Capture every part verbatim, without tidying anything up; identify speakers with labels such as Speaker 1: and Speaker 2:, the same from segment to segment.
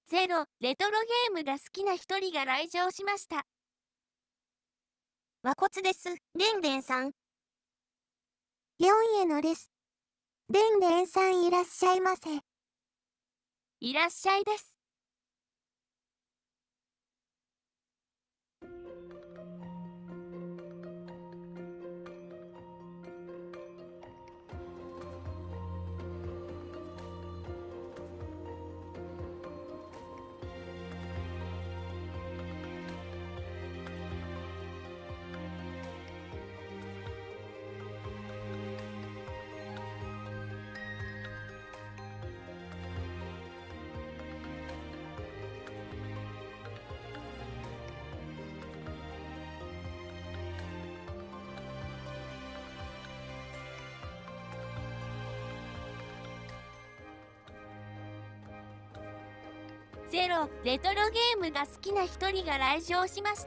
Speaker 1: ゼロ、レトロゲームが好きな一人が来場しました。
Speaker 2: 和骨です。でんでんさん。よんへのです。でんでんさんいらっしゃいませ。
Speaker 1: いらっしゃいです。ゼロ、レトロゲームが好きな一人が来場しました。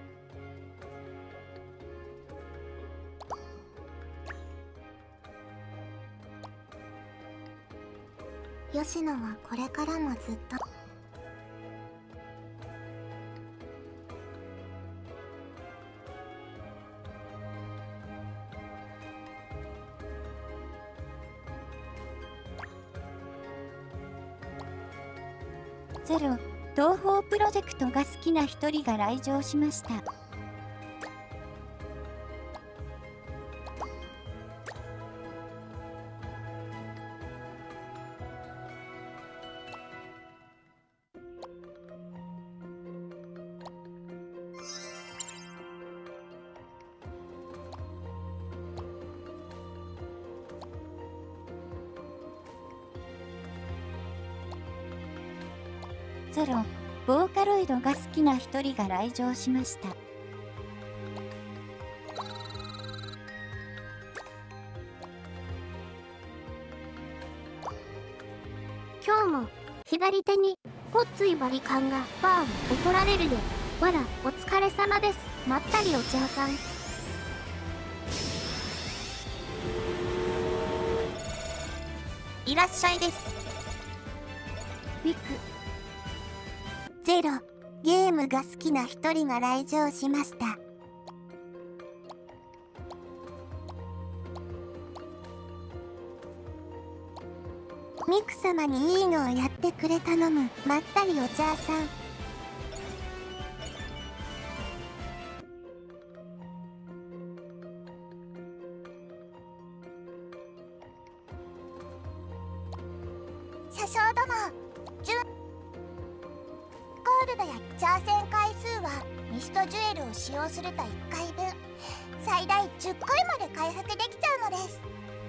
Speaker 2: 吉野はこれからもずっとゼロ、東宝プロジェクトが好きな一人が来場しました。ゼロ、ボーカロイドが好きな一人が来場しました。今日も左手にごっついバリカンがバーン怒られるで、わらお疲れ様です。まったりお茶さん。いらっしゃいです。ウィックゼロ、ゲームが好きな一人が来場しました。ミク様にいいのをやってくれ頼む。まったりお茶さん。車掌殿、じゅうゴールドや挑戦回数はミストジュエルを使用するといっかいぶん、最大じゅっかいまで回復できちゃうのです。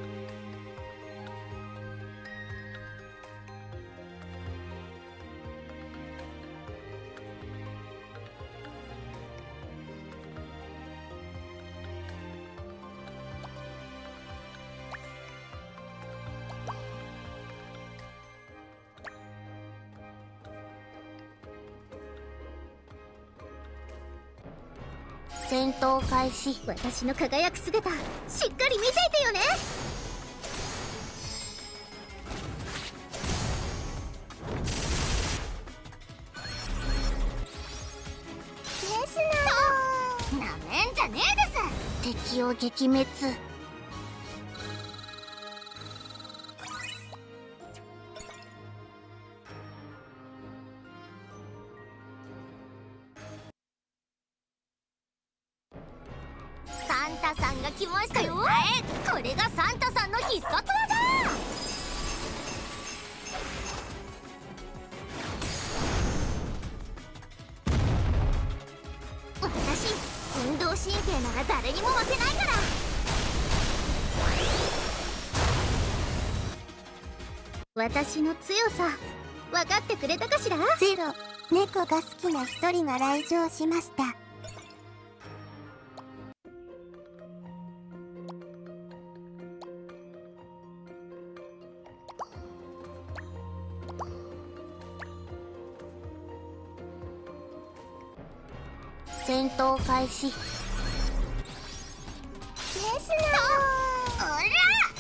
Speaker 2: 戦闘開始。私の輝く姿、しっかり見ていてよね。ですな。なめんじゃねえです。敵を撃滅。サンタさんが来ましたよ。これがサンタさんの必殺技。私、運動神経なら誰にも負けないから。私の強さ分かってくれたかしら。ゼロ、猫が好きな一人が来場しました。戦闘開始。ですな。おら、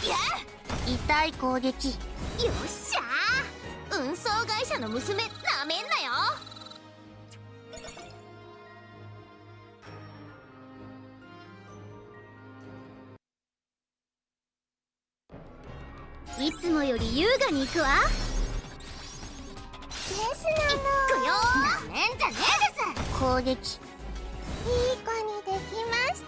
Speaker 2: 痛い攻撃。よっしゃー。運送会社の娘なめ
Speaker 3: いつもより優雅に行くわ。
Speaker 2: ですなの。
Speaker 3: 行くよー。なめんじゃねえです。
Speaker 2: 攻撃。いい子にできました。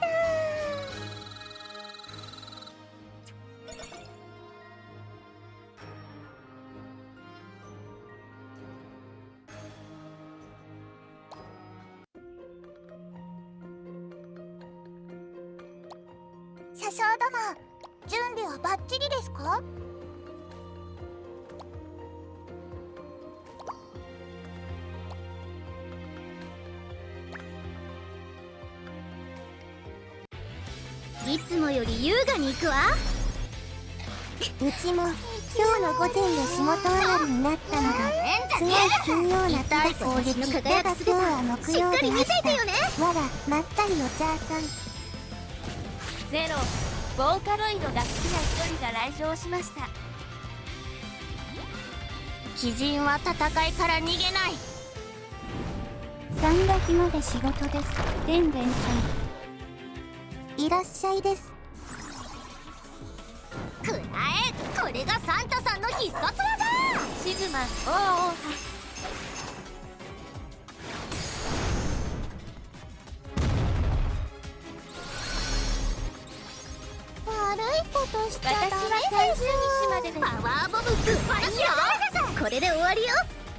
Speaker 2: 車掌殿、準備はバッチリですか？
Speaker 3: いつもより優雅に行くわ。
Speaker 2: うちも今日の午前で仕事終わりになったのがすごい金曜な日だそうです。だが今日は木曜で明日わらまったりお茶さん。
Speaker 1: ゼロ、ボーカロイドが好きな一人が来場しました。
Speaker 3: 鬼人は戦いから逃げない。
Speaker 2: 三が日まで仕事です。でんでんさんいらっしゃいです。
Speaker 3: くらえ、これがサンタさんの必殺技。
Speaker 1: シグマ、おおお。
Speaker 2: 悪いことしちゃダメ
Speaker 1: 私はさんじゅうにちまでです。
Speaker 3: パワーボムぶっ放すよ。これで終わりよ。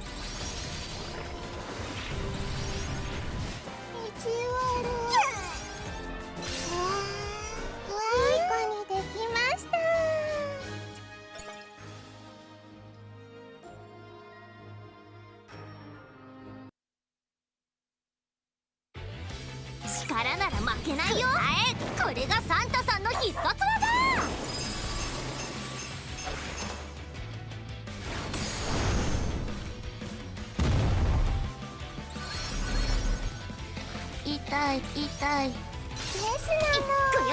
Speaker 2: 意地悪。いい子にできました。
Speaker 3: 力なら負けないよ。これがサンタさんの必殺技。
Speaker 2: 痛い痛いですなの。
Speaker 3: いくよ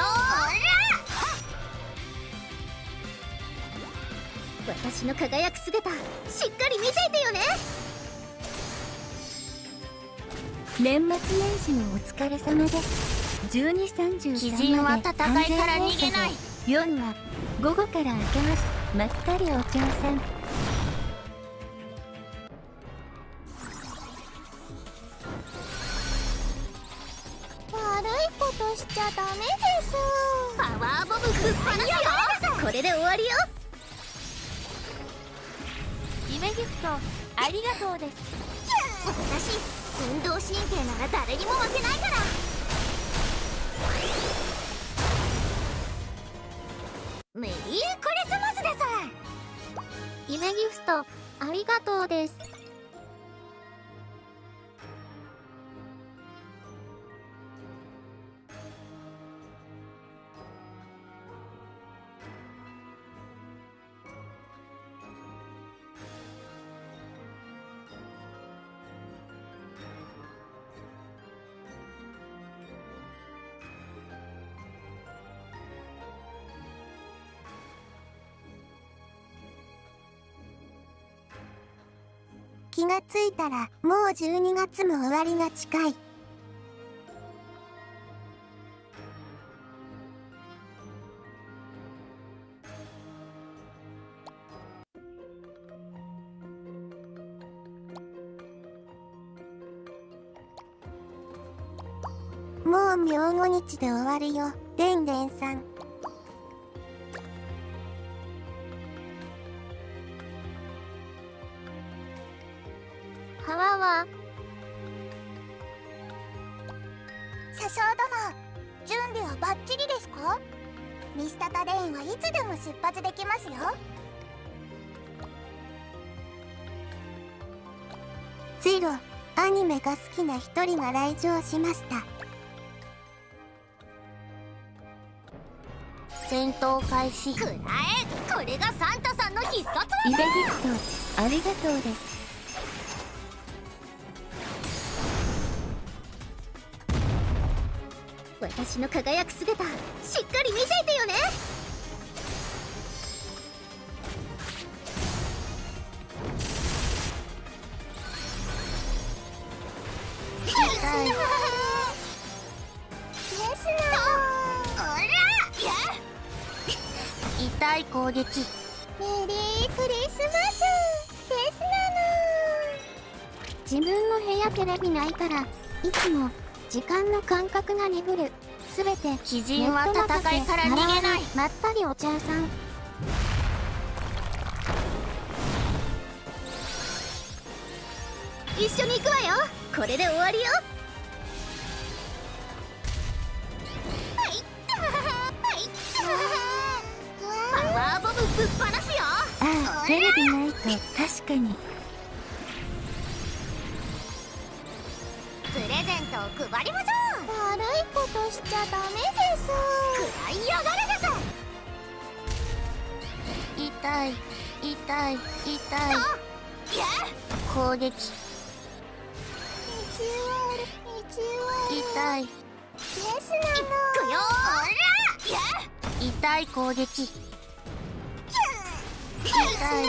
Speaker 3: ー。私の輝く姿しっかり見ていてよね。
Speaker 2: 年末年始もお疲れ様です。じゅうに、さんじゅうさん
Speaker 3: 鬼人は
Speaker 2: まで
Speaker 3: 戦いから逃げない。
Speaker 2: 夜は午後から明けます。まったりお茶さん。悪いことしちゃダメです。
Speaker 3: パワーボムぶっ放すよ。これで終わりよ。
Speaker 1: 夢ギフトありがとうです。
Speaker 3: 私運動神経なら誰にも負けないから。メリークリスマスです。
Speaker 2: 夢ギフトありがとうです。気がついたらもうじゅうにがつも終わりが近い。もう明後日で終わるよ、でんでんさん。はわわ。車掌殿、準備はバッチリですか？ミスタタレインはいつでも出発できますよ。ゼロ、アニメが好きな一人が来場しました。戦闘開始。
Speaker 3: くらえ、これがサンタさんの必殺技。
Speaker 2: イベギフトありがとうです。
Speaker 3: 私の輝く姿しっかり見ていてよね。
Speaker 2: 痛いですな。
Speaker 3: 痛い攻撃。
Speaker 2: メリークリスマスですなの。
Speaker 3: 自分の部屋テレビないからいつも時間の感覚が鈍る。すべて
Speaker 2: 鬼人は戦いから逃げない。
Speaker 3: まったりお茶屋さん。
Speaker 2: 一緒に行くわよ。これで終わりよ。はいったはいったパワーボムぶっ放すよ。
Speaker 3: ああ、テレビないと確かに。
Speaker 2: プレゼントを配りましょう。悪いことしちゃダメです。くらいやがれです。
Speaker 3: 痛い痛い痛い。攻撃。痛い
Speaker 2: ですなの。いくよー。
Speaker 3: 痛い攻撃。痛い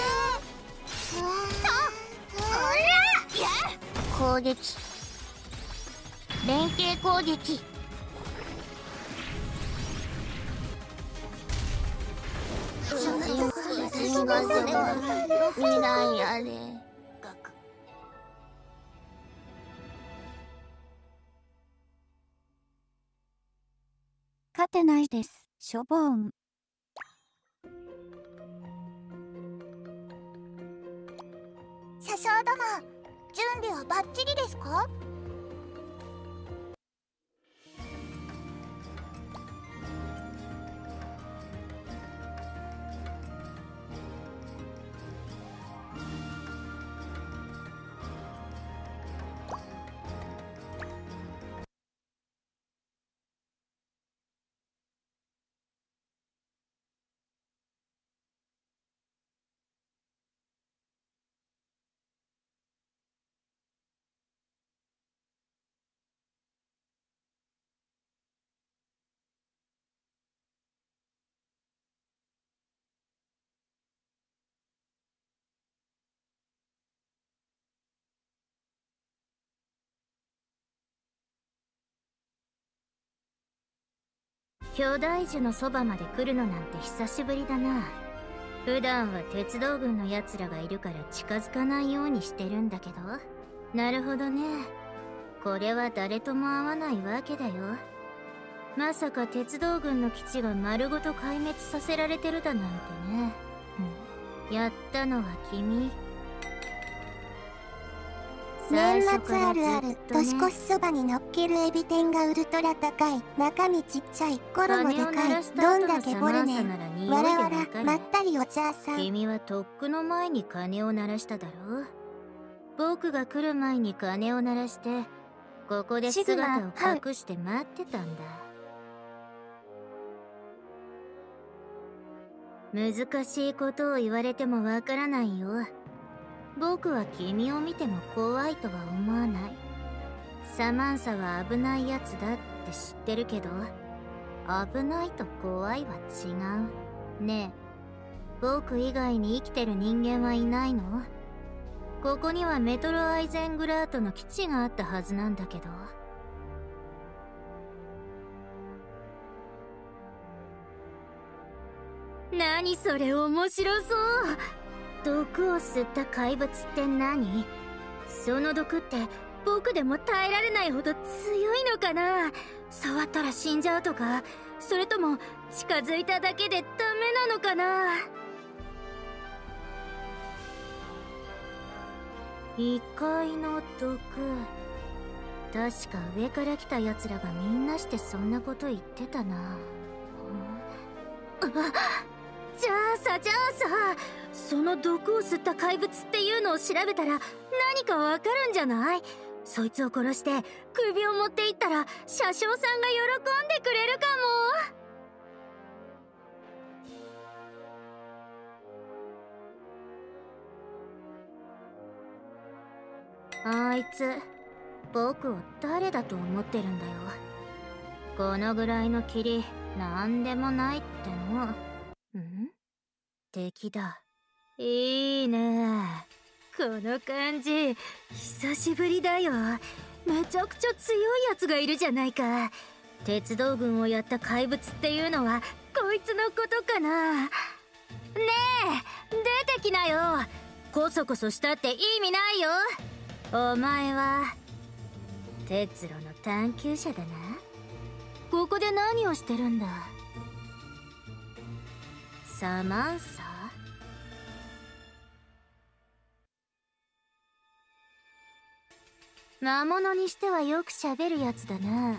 Speaker 3: 攻撃。連携攻撃。未来あれ。勝てないです、しょぼーん。
Speaker 2: 車掌殿、準備はバッチリですか？
Speaker 1: 巨大樹のそばまで来るのなんて久しぶりだな。普段は鉄道軍のやつらがいるから近づかないようにしてるんだけど。なるほどね。これは誰とも会わないわけだよ。まさか鉄道軍の基地が丸ごと壊滅させられてるだなんてね。うん、やったのは君。
Speaker 3: 年末あるある、年越しそばに乗っけるエビ天がウルトラ高い、中身ちっちゃい、衣でかい、どんだけボルネン、わらわら、まったりお茶さん。
Speaker 1: 君はとっくの前に鐘を鳴らしただろう。僕が来る前に鐘を鳴らして、ここで姿を隠して待ってたんだ。難しいことを言われてもわからないよ。僕は君を見ても怖いとは思わない。サマンサは危ないやつだって知ってるけど、危ないと怖いは違う。ねえ、僕以外に生きてる人間はいないの？ここにはメトロアイゼングラートの基地があったはずなんだけど。何それ面白そう。毒を吸った怪物って何？その毒って僕でも耐えられないほど強いのかな？触ったら死んじゃうとか、それとも近づいただけでダメなのかな？異界の毒。確か上から来た奴らがみんなしてそんなこと言ってたな。あ、じゃあさじゃあさその毒を吸った怪物っていうのを調べたら何かわかるんじゃない？そいつを殺して首を持っていったら車掌さんが喜んでくれるかも。あいつ僕を誰だと思ってるんだよ。このぐらいの霧なんでもないっての。ん？敵だ。いいね。この感じ久しぶりだよ。めちゃくちゃ強いやつがいるじゃないか。鉄道軍をやった怪物っていうのはこいつのことかな。 え、出てきなよ。こそこそしたって意味ないよ。お前は鉄路の探求者だな。ここで何をしてるんだ？サマンサ？魔物にしてはよくしゃべるやつだな。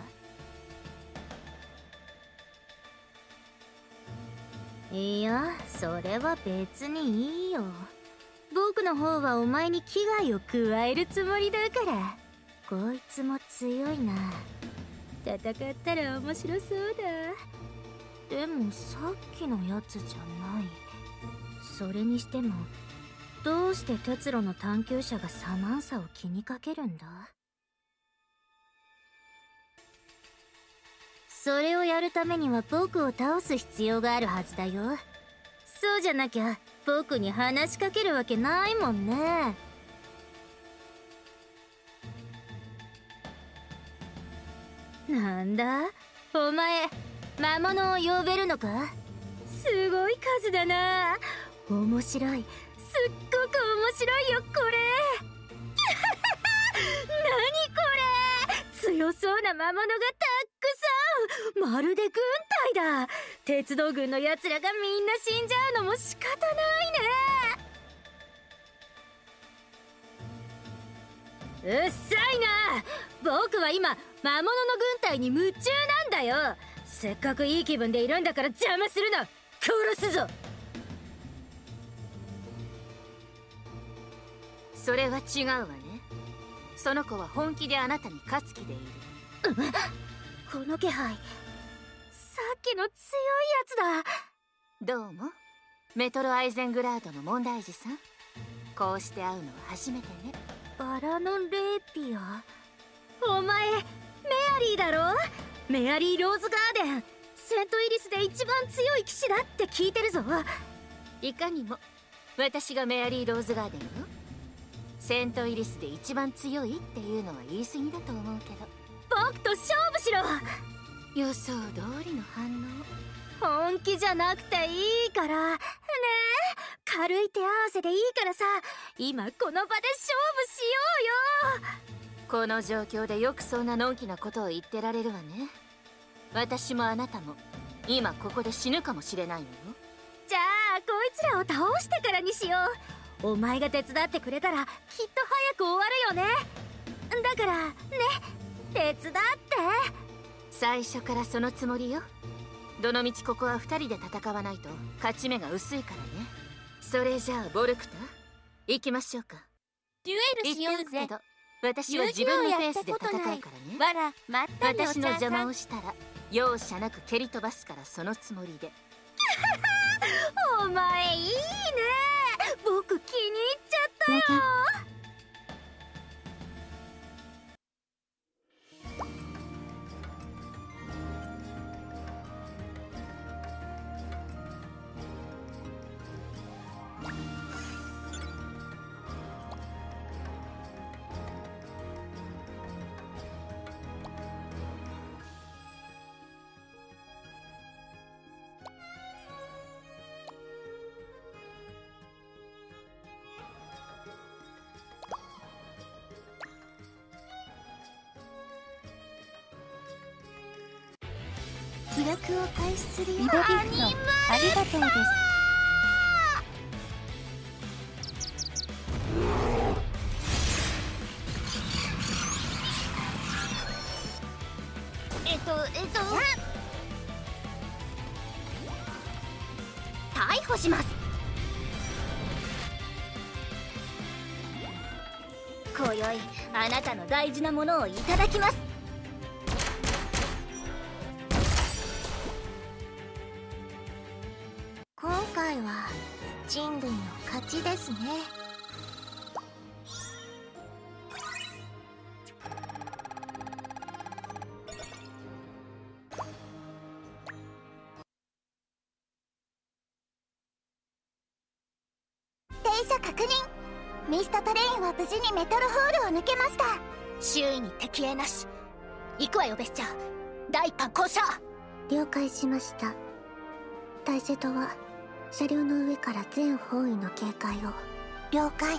Speaker 1: いや、それは別にいいよ。僕の方はお前に危害を加えるつもりだから。こいつも強いな。戦ったら面白そうだ。でもさっきのやつじゃない。それにしてもどうして鉄路の探求者がサマンサを気にかけるんだ？それをやるためには僕を倒す必要があるはずだよ。そうじゃなきゃ僕に話しかけるわけないもんね。なんだお前、魔物を呼べるのか？すごい数だな。面白い、すっごく面白いよこれ。何これ、強そうな魔物がたくさん。まるで軍隊だ。鉄道軍のやつらがみんな死んじゃうのも仕方ないね。うっさいな。僕は今魔物の軍隊に夢中なんだよ。せっかくいい気分でいるんだから邪魔するな。殺すぞ。
Speaker 4: それは違うわね。その子は本気であなたに勝つ気でいる。
Speaker 1: この気配、さっきの強いやつだ。
Speaker 4: どうもメトロアイゼングラードの問題児さん。こうして会うのは初めてね。
Speaker 1: バラのレーピア。お前メアリーだろ。メアリー・ローズガーデン。セントイリスで一番強い騎士だって聞いてるぞ。
Speaker 4: いかにも私がメアリー・ローズガーデンよ。セントイリスで一番強いっていうのは言い過ぎだと思うけど。
Speaker 1: 僕と勝負しろ。
Speaker 4: 予想通りの反
Speaker 1: 応。本気じゃなくていいからね。え、軽い手合わせでいいからさ、今この場で勝負しようよ。
Speaker 4: この状況でよくそんなのんきなことを言ってられるわね。私もあなたも今ここで死ぬかもしれないのよ。
Speaker 1: じゃあこいつらを倒してからにしよう。お前が手伝ってくれたらきっと早く終わるよね。だからね、手伝って。
Speaker 4: 最初からそのつもりよ。どのみちここはふたりで戦わないと勝ち目が薄いからね。それじゃあボルクタ行きましょうか。
Speaker 3: デュエルしようぜ。
Speaker 4: 私は自分のペースで戦うからね。
Speaker 3: わら、まったりお茶さん。
Speaker 4: 私の邪魔をしたら容赦なく蹴り飛ばすからそのつもりで。
Speaker 1: お前いいね。僕気に入っちゃったよ。
Speaker 3: 記録を開始するよ。リボギフトありがとうです。
Speaker 2: えっとえっと逮捕します。今宵あなたの大事なものをいただきます。
Speaker 3: 今回は人類の勝ちですね。
Speaker 2: 停車確認。ミストトレインは無事にメトロホールを抜けました。周囲に敵影なし。行くわよベスチャー。第一班降車。
Speaker 3: 了解しました。大瀬戸は車両の上から全方位の警戒を。
Speaker 2: 了解。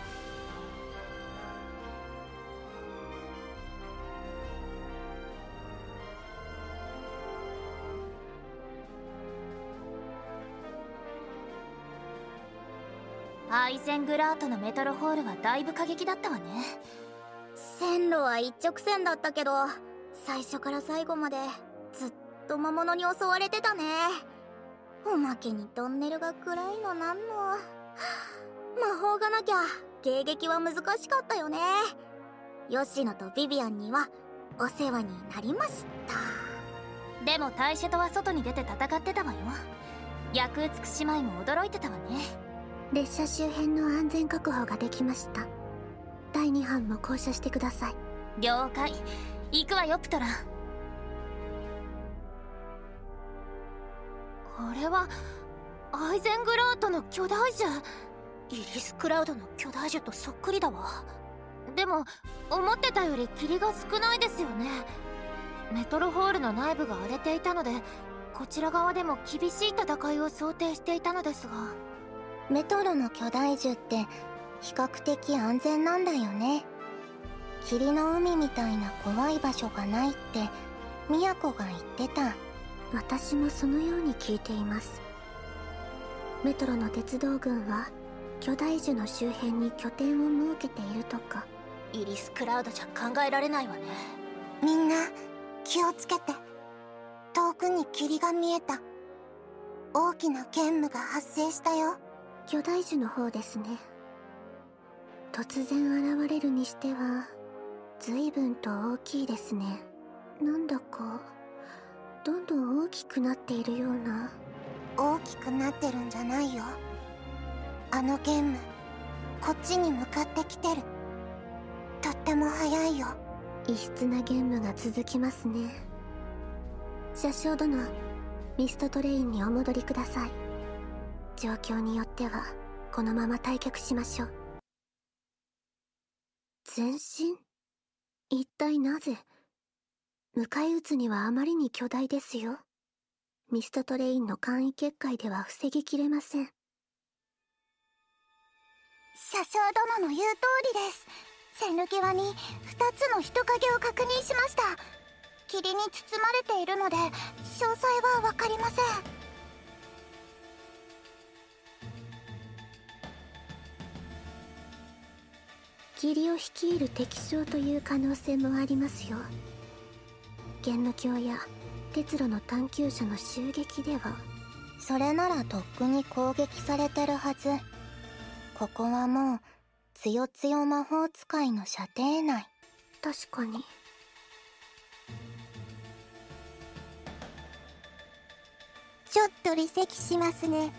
Speaker 1: アイゼングラートのメトロホールはだいぶ過激だったわね。線路は一直線だったけど、最初から最後までずっと魔物に襲われてたね。おまけにトンネルが暗いのなんの。魔法がなきゃ迎撃は難しかったよね。吉野とビビアンにはお世話になりました。でも大シェとは外に出て戦ってたわよ。ヤクーツク姉妹も驚いてたわね。
Speaker 3: 列車周辺の安全確保ができました。だいに班も降車してください。
Speaker 1: 了解。行くわよプトラ。これはアイゼングラートの巨大樹。イリスクラウドの巨大樹とそっくりだわ。でも思ってたより霧が少ないですよね。メトロホールの内部が荒れていたので、こちら側でも厳しい戦いを想定していたのですが。
Speaker 3: メトロの巨大樹って比較的安全なんだよね。霧の海みたいな怖い場所がないってミヤコが言ってた。私もそのように聞いています。メトロの鉄道軍は巨大樹の周辺に拠点を設けているとか。
Speaker 1: イリスクラウドじゃ考えられないわね。
Speaker 3: みんな気をつけて。遠くに霧が見えた。大きな煙霧が発生したよ。巨大樹の方ですね。突然現れるにしては随分と大きいですね。なんだかどんどん大きくなっているような。大きくなってるんじゃないよ。あの煙霧こっちに向かってきてる。とっても早いよ。異質な煙霧が続きますね。車掌殿、ミストトレインにお戻りください。状況によってはこのまま退却しましょう。前進？一体なぜ？迎え撃つにはあまりに巨大ですよ。ミストトレインの簡易結界では防ぎきれません。
Speaker 2: 車掌殿の言う通りです。線路際にふたつの人影を確認しました。霧に包まれているので詳細は分かりません。
Speaker 3: 霧を率いる敵将という可能性もありますよ。玄の教や鉄路の探求者の襲撃では。それならとっくに攻撃されてるはず。ここはもうつよつよ魔法使いの射程内。確かに。
Speaker 2: ちょっと離席しますね。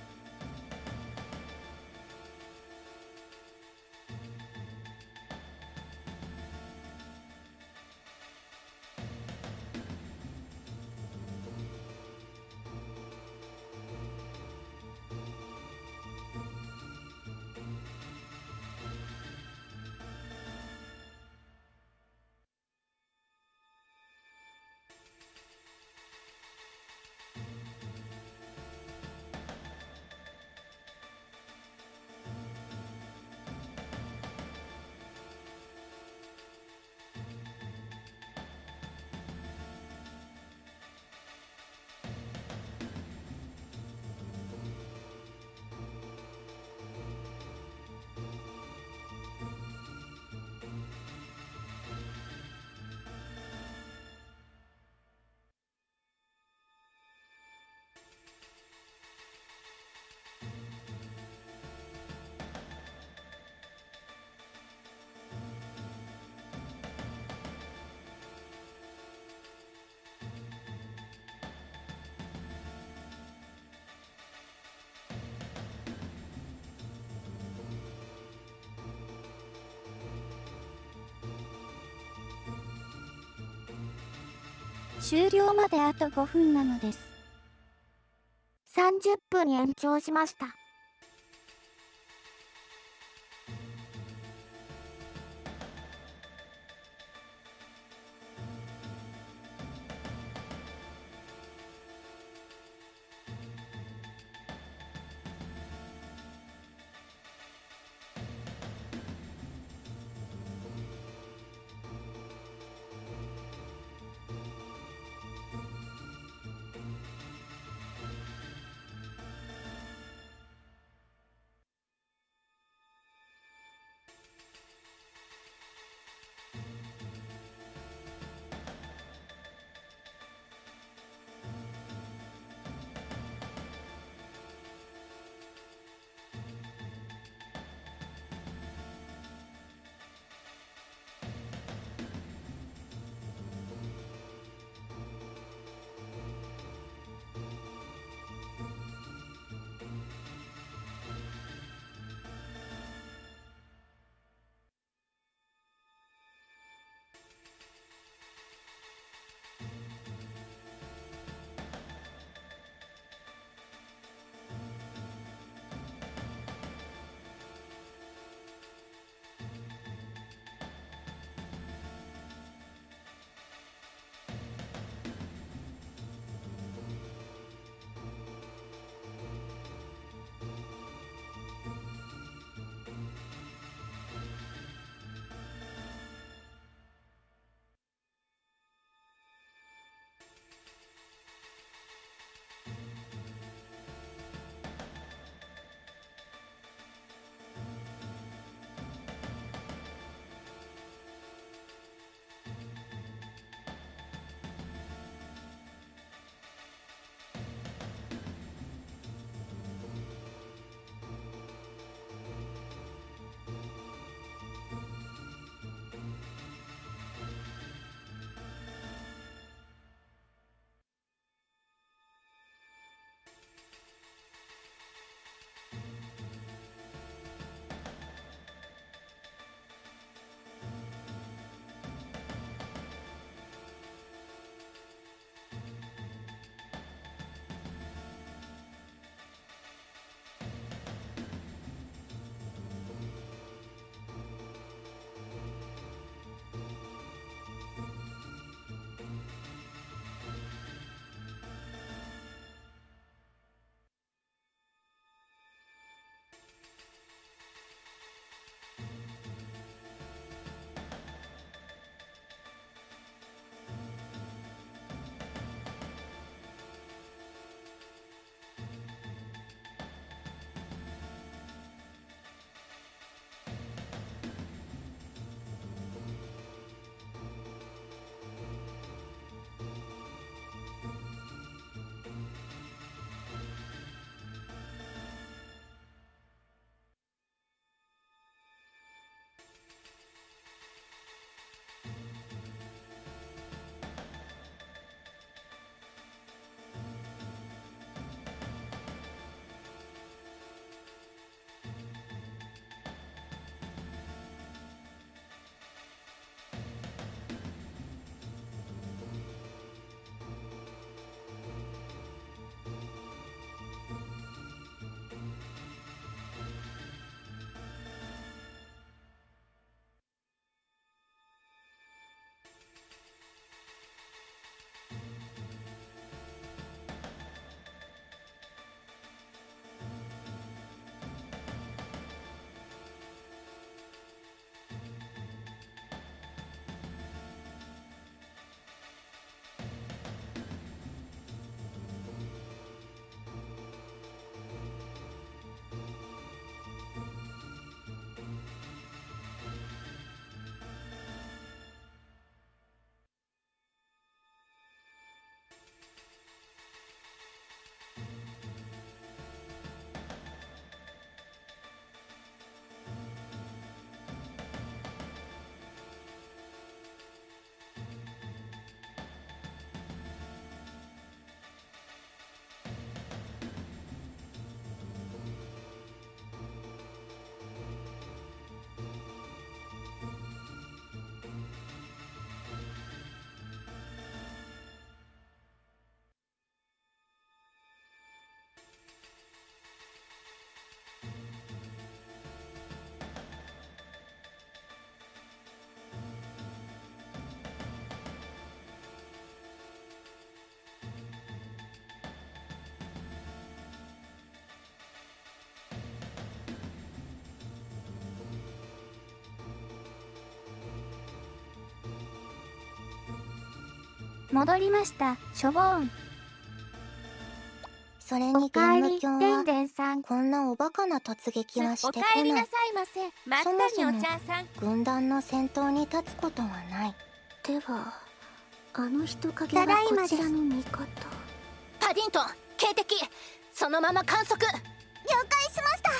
Speaker 3: 終了まであとごふんなのです。さんじゅっぷん延長しました。 戻りました、しょぼーん。
Speaker 2: それにゲーム教は
Speaker 3: でんさん、
Speaker 2: こんなおバカな突撃はしてこない。
Speaker 3: お帰りなさいませ。まったりお茶さん。
Speaker 2: 軍団の先頭に立つことはない。
Speaker 1: ではあの人影がこちらの味方。
Speaker 4: パディントン、警笛、そのまま観測。
Speaker 2: 了解しました。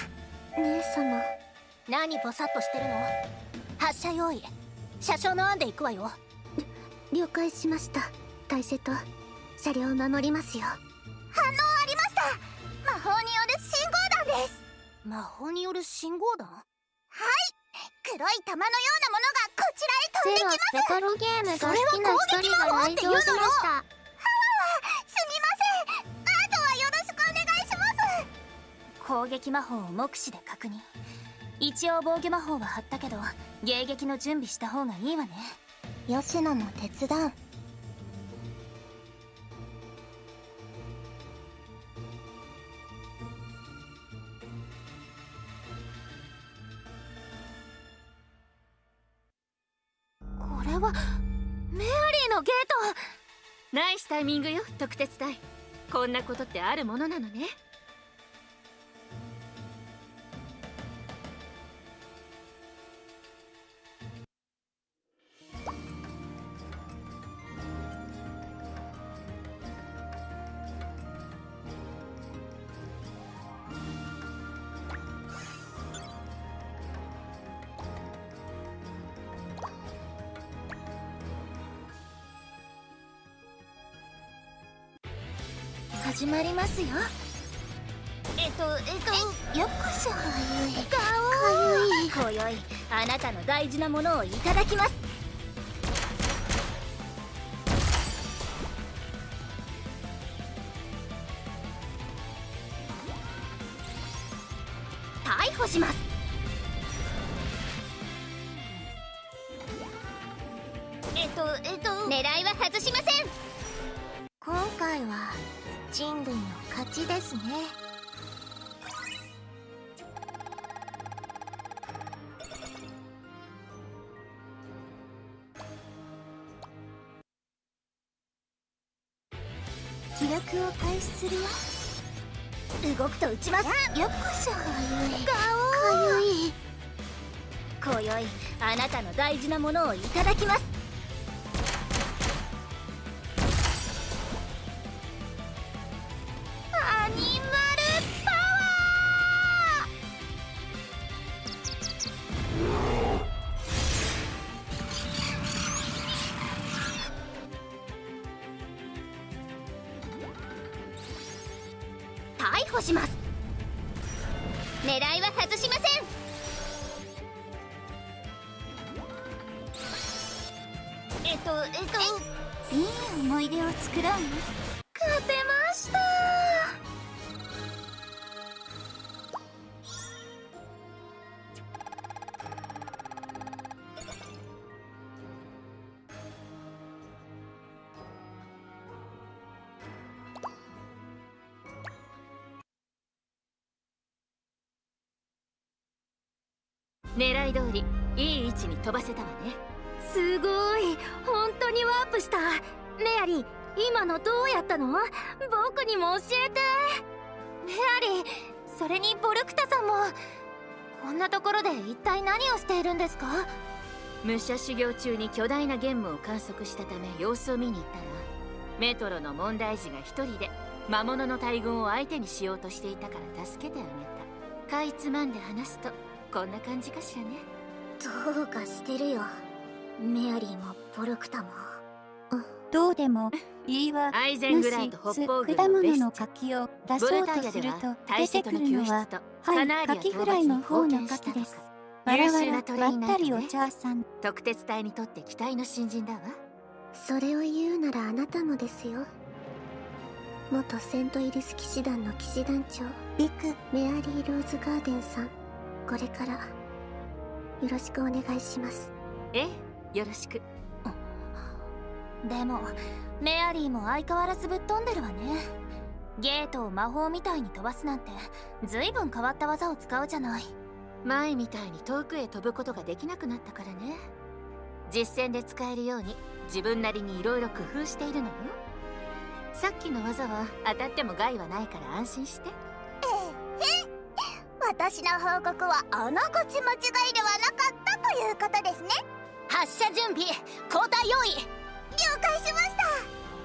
Speaker 1: 姉様、
Speaker 4: 何ボサッとしてるの。発射用意、車掌の案で行くわよ。
Speaker 1: 了解しました。大勢と車両を守りますよ。
Speaker 2: 反応ありました。魔法による信号弾です。
Speaker 4: 魔法による信号弾。
Speaker 2: はい、黒い玉のようなものがこちらへ飛んできます。
Speaker 3: レトロゲームが好きな一人が来場しました。
Speaker 2: はわわ、すみません。あとはよろしくお願いします。
Speaker 4: 攻撃魔法を目視で確認。一応防御魔法は張ったけど迎撃の準備した方がいいわね。
Speaker 2: 吉野も手伝う。
Speaker 4: これはメアリーのゲート。ナイスタイミングよ、特鉄隊。こんなことってあるものなのね。
Speaker 2: 始まりますよ。
Speaker 4: えっとえっと
Speaker 2: よっこしょ。かゆい。
Speaker 4: かゆい。今宵あなたの大事なものをいただきます。逮捕します。えっとえっと狙いは外しません。
Speaker 2: 今回は人類の勝ちですね。気力を開始するよ。
Speaker 4: 動くと撃ちます。
Speaker 2: よっこしょ。かゆい。かゆい。
Speaker 4: 今宵あなたの大事なものをいただきます。アニマルパワー。逮捕します。狙いは外しません。えっとえっと
Speaker 2: いい思い出を作ろうね。
Speaker 4: 勝てました。狙い通りいい位置に飛ばせたわね。すごい、本当にワープした。メアリー、今のどうやったの？僕にも教えて。メアリー、それにボルクタさんも。こんなところで一体何をしているんですか？武者修行中に巨大なゲームを観測したため様子を見に行ったら、メトロの問題児が一人で魔物の大群を相手にしようとしていたから助けてあげた。かいつまんで話すとこんな感じかしらね。
Speaker 1: どうかしてるよ、メアリーもボルクタも。
Speaker 3: どうでもいいわ。
Speaker 4: アイゼングラート北方軍
Speaker 3: 果
Speaker 4: のベスト。
Speaker 3: 物の柿を出そうとすると出てくるのは、
Speaker 4: カ
Speaker 3: はい、柿フライの方の柿です。わらわら、ばったりお茶さん。
Speaker 4: 特鉄隊にとって期待の新人だわ。
Speaker 1: それを言うならあなたもですよ。元セントイリス騎士団の騎士団長
Speaker 2: ビク、
Speaker 1: メアリー・ローズガーデンさん、これからよろしくお願いします。
Speaker 4: ええ、よろしく。
Speaker 5: でもメアリーも相変わらずぶっ飛んでるわね。ゲートを魔法みたいに飛ばすなんてずいぶん変わった技を使うじゃない。
Speaker 4: 前みたいに遠くへ飛ぶことができなくなったからね。実戦で使えるように自分なりにいろいろ工夫しているのよ。さっきの技は当たっても害はないから安心して。
Speaker 2: ええ、私の報告はあながち間違いではなかったということですね。
Speaker 5: 発射準備、交代用意。
Speaker 2: 了解しました。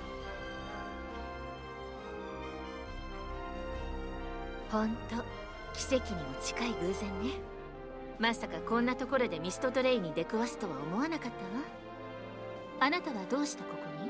Speaker 4: ほんと奇跡にも近い偶然ね。まさかこんなところでミストトレイに出くわすとは思わなかったわ。あなたはどうしてここに？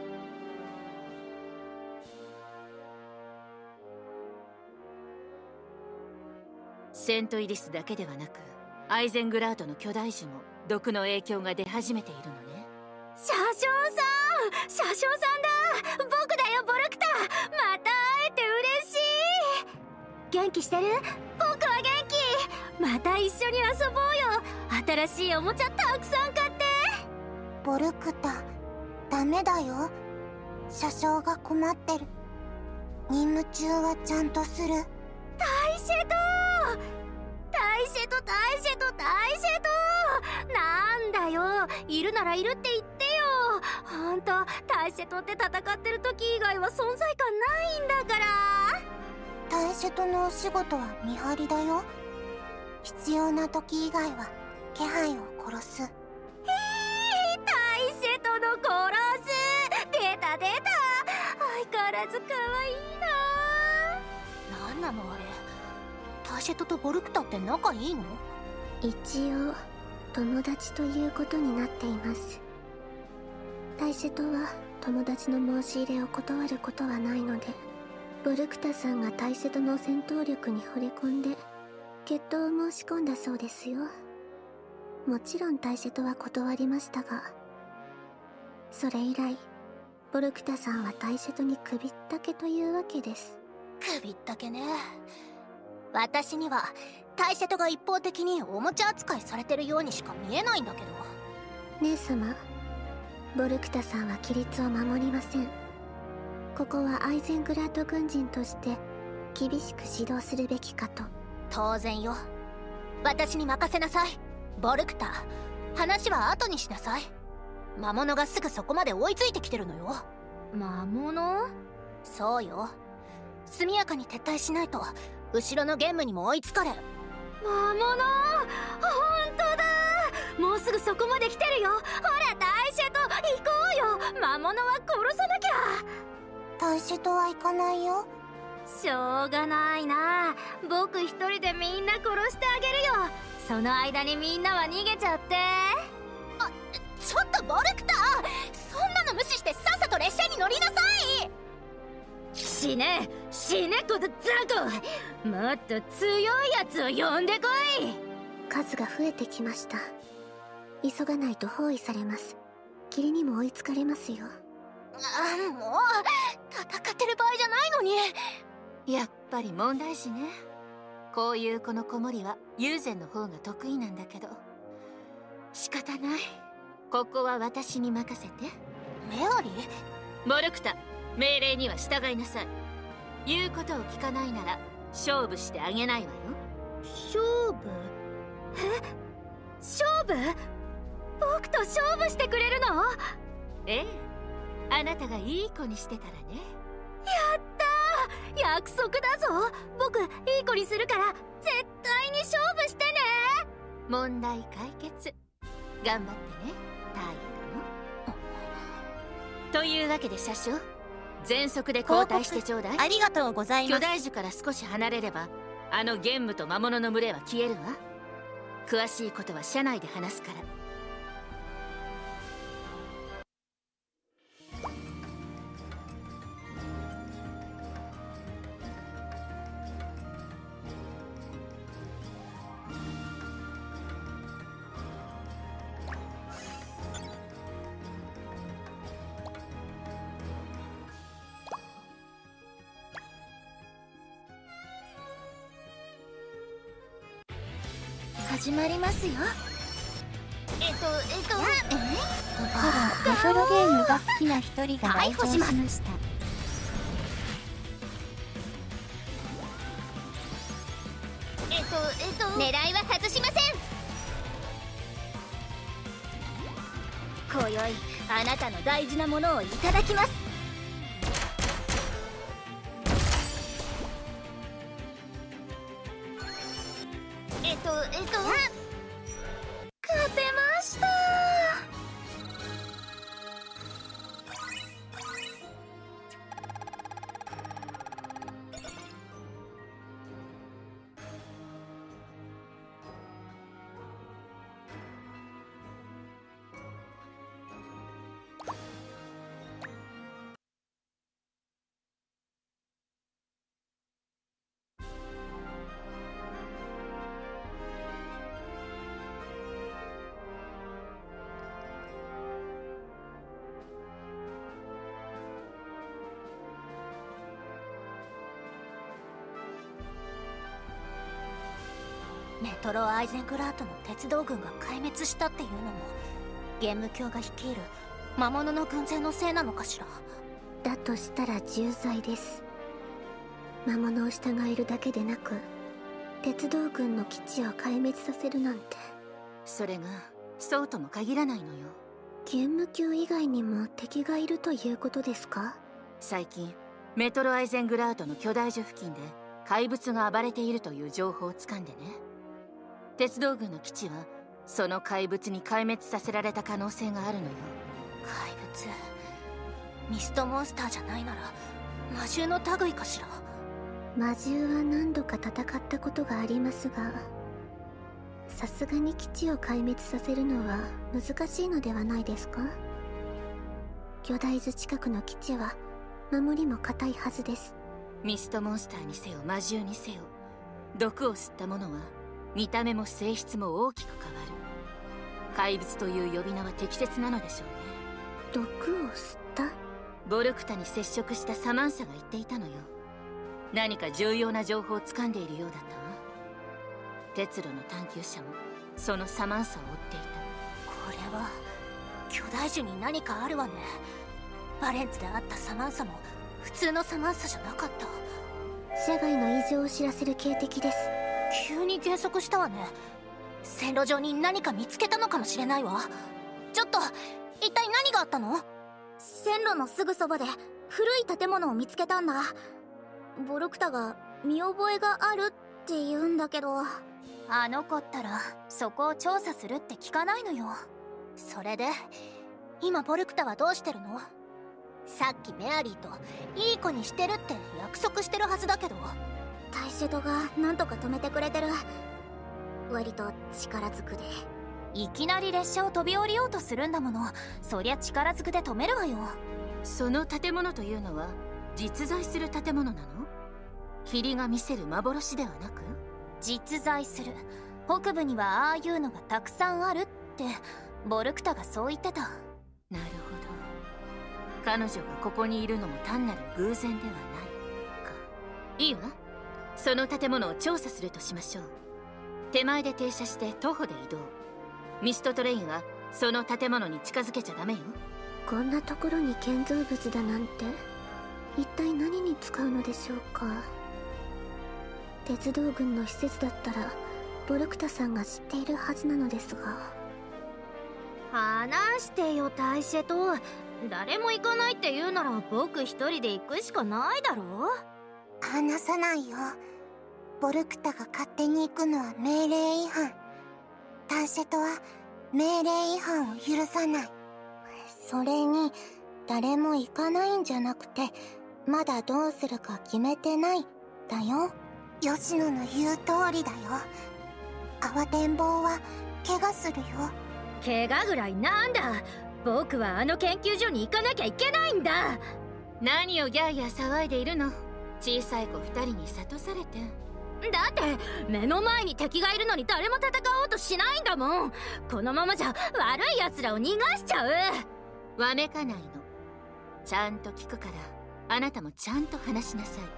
Speaker 4: セントイリスだけではなくアイゼングラートの巨大樹も毒の影響が出始めているのね。
Speaker 5: 車掌さん、車掌さんだ。僕だよ、ボルクタ。また会えて嬉しい。元気してる？僕は元気。また一緒に遊ぼうよ。新しいおもちゃたくさん買って。
Speaker 3: ボルクタ、ダメだよ。車掌が困ってる。任務中はちゃんとする。
Speaker 5: タイシェトタイシェトタイシェトタイシェト、なんだよ、いるならいるって言ってよ。ほんとタイシェトって戦ってる時以外は存在感ないんだから。
Speaker 3: タイシェトのお仕事は見張りだよ。必要な時以外は気配を殺す。
Speaker 5: へえ、タイシェトの殺す、出た出た。相変わらず可愛いな。なんなのあれ、タイシェトとボルクタって仲いいの？
Speaker 3: 一応友達ということになっています。タイシェトは友達の申し入れを断ることはないので、ボルクタさんがタイシェトの戦闘力に惚れ込んで決闘を申し込んだそうですよ。もちろんタイシェトは断りましたが、それ以来ボルクタさんはタイシェトに首ったけというわけです。
Speaker 5: 首ったけね。私にはタイシェトが一方的におもちゃ扱いされてるようにしか見えないんだけど。
Speaker 3: 姉様、ボルクタさんは規律を守りません。ここはアイゼングラート軍人として厳しく指導するべきかと。
Speaker 5: 当然よ。私に任せなさい。ボルクタ、話は後にしなさい。魔物がすぐそこまで追いついてきてるのよ。
Speaker 4: 魔物？
Speaker 5: そうよ。速やかに撤退しないと後ろのゲームにも追いつかれ。魔物、ほんとだ。もうすぐそこまで来てるよ。ほらタイシェト、行こうよ。魔物は殺さなきゃ。
Speaker 3: タイシェトは行かないよ。
Speaker 5: しょうがないな。僕一人でみんな殺してあげるよ。その間にみんなは逃げちゃって。あ、ちょっとボルクタ、そんなの無視してさっさと列車に乗りなさい。死ね死ね、このザコ。もっと強いやつを呼んでこい。
Speaker 3: 数が増えてきました。急がないと包囲されます。霧にも追いつかれますよ。
Speaker 5: あ、もう戦ってる場合じゃないのに。
Speaker 4: やっぱり問題児ね。こういう子の子守は友禅の方が得意なんだけど、仕方ない。ここは私に任せて。
Speaker 5: メアリー？
Speaker 4: ボルクタ、命令には従いなさい。言うことを聞かないなら勝負してあげないわよ。
Speaker 5: 勝負？え？勝負？僕と勝負してくれるの？
Speaker 4: ええ、あなたがいい子にしてたらね。
Speaker 5: やったー、約束だぞ。僕いい子にするから絶対に勝負してね。
Speaker 4: 問題解決。頑張ってね、タイヤ殿。というわけで車掌、全速で交代してちょうだい。
Speaker 5: ありがとうございます。
Speaker 4: 巨大樹から少し離れればあのゲンムと魔物の群れは消えるわ。詳しいことは車内で話すから。
Speaker 5: 始まりますよ。えっとえっとえ
Speaker 3: レトロゲームが好きな一人が来場しました。
Speaker 5: えっとえっと狙いは外しません。今宵
Speaker 4: あなたの大事なものをいただきます。えっとえっと勝てました。メトロアイゼングラートの鉄道軍が壊滅したっていうのもゲーム卿が率いる魔物の軍勢のせいなのかしら。
Speaker 3: だとしたら重罪です。魔物を従えるだけでなく鉄道軍の基地を壊滅させるなんて。
Speaker 4: それがそうとも限らないのよ。
Speaker 3: ゲーム卿以外にも敵がいるということですか？
Speaker 4: 最近メトロアイゼングラートの巨大樹付近で怪物が暴れているという情報をつかんでね。鉄道軍の基地はその怪物に壊滅させられた可能性があるのよ。怪物、ミストモンスターじゃないなら魔獣の類かしら。
Speaker 3: 魔獣は何度か戦ったことがありますが、さすがに基地を壊滅させるのは難しいのではないですか？巨大図近くの基地は守りも固いはずです。
Speaker 4: ミストモンスターにせよ魔獣にせよ、毒を吸ったものは見た目も性質も大きく変わる。怪物という呼び名は適切なのでしょうね。
Speaker 3: 毒を吸った？
Speaker 4: ボルクタに接触したサマンサが言っていたのよ。何か重要な情報を掴んでいるようだったわ。鉄路の探求者もそのサマンサを追っていた。これは巨大樹に何かあるわね。バレンツで会ったサマンサも普通のサマンサじゃなかった。
Speaker 3: 社外の異常を知らせる警笛です。
Speaker 4: 急に減速したわね。線路上に何か見つけたのかもしれないわ。ちょっと一体何があったの？
Speaker 5: 線路のすぐそばで古い建物を見つけたんだ。ボルクタが見覚えがあるって言うんだけど。
Speaker 4: あの子ったらそこを調査するって聞かないのよ。それで今ボルクタはどうしてるの？さっきメアリーといい子にしてるって約束してるはずだけど。
Speaker 5: タイシェトがなんとか止めてくれてる。割と力ずくで。
Speaker 4: いきなり列車を飛び降りようとするんだもの。そりゃ力ずくで止めるわよ。その建物というのは実在する建物なの？霧が見せる幻ではなく？実在する。北部にはああいうのがたくさんあるってボルクタがそう言ってた。なるほど。彼女がここにいるのも単なる偶然ではないか。いいわ。その建物を調査するとしましょう。手前で停車して徒歩で移動。ミストトレインはその建物に近づけちゃダメよ。
Speaker 3: こんなところに建造物だなんて一体何に使うのでしょうか。鉄道軍の施設だったらボルクタさんが知っているはずなのですが。
Speaker 5: 話してよタイシェト。誰も行かないって言うなら僕一人で行くしかないだろ。
Speaker 2: 話さないよ。ボルクタが勝手に行くのは命令違反。タンシェトは命令違反を許さない。それに誰も行かないんじゃなくてまだどうするか決めてないだよ。吉野の言う通りだよ。慌てんぼうは怪我するよ。
Speaker 5: 怪我ぐらいなんだ。僕はあの研究所に行かなきゃいけないんだ。
Speaker 4: 何をギャーギャー騒いでいるの。小さい子二人に諭されて。
Speaker 5: だって目の前に敵がいるのに誰も戦おうとしないんだもん。このままじゃ悪い奴らを逃がしちゃう。
Speaker 4: わめかないの。ちゃんと聞くからあなたもちゃんと話しなさい。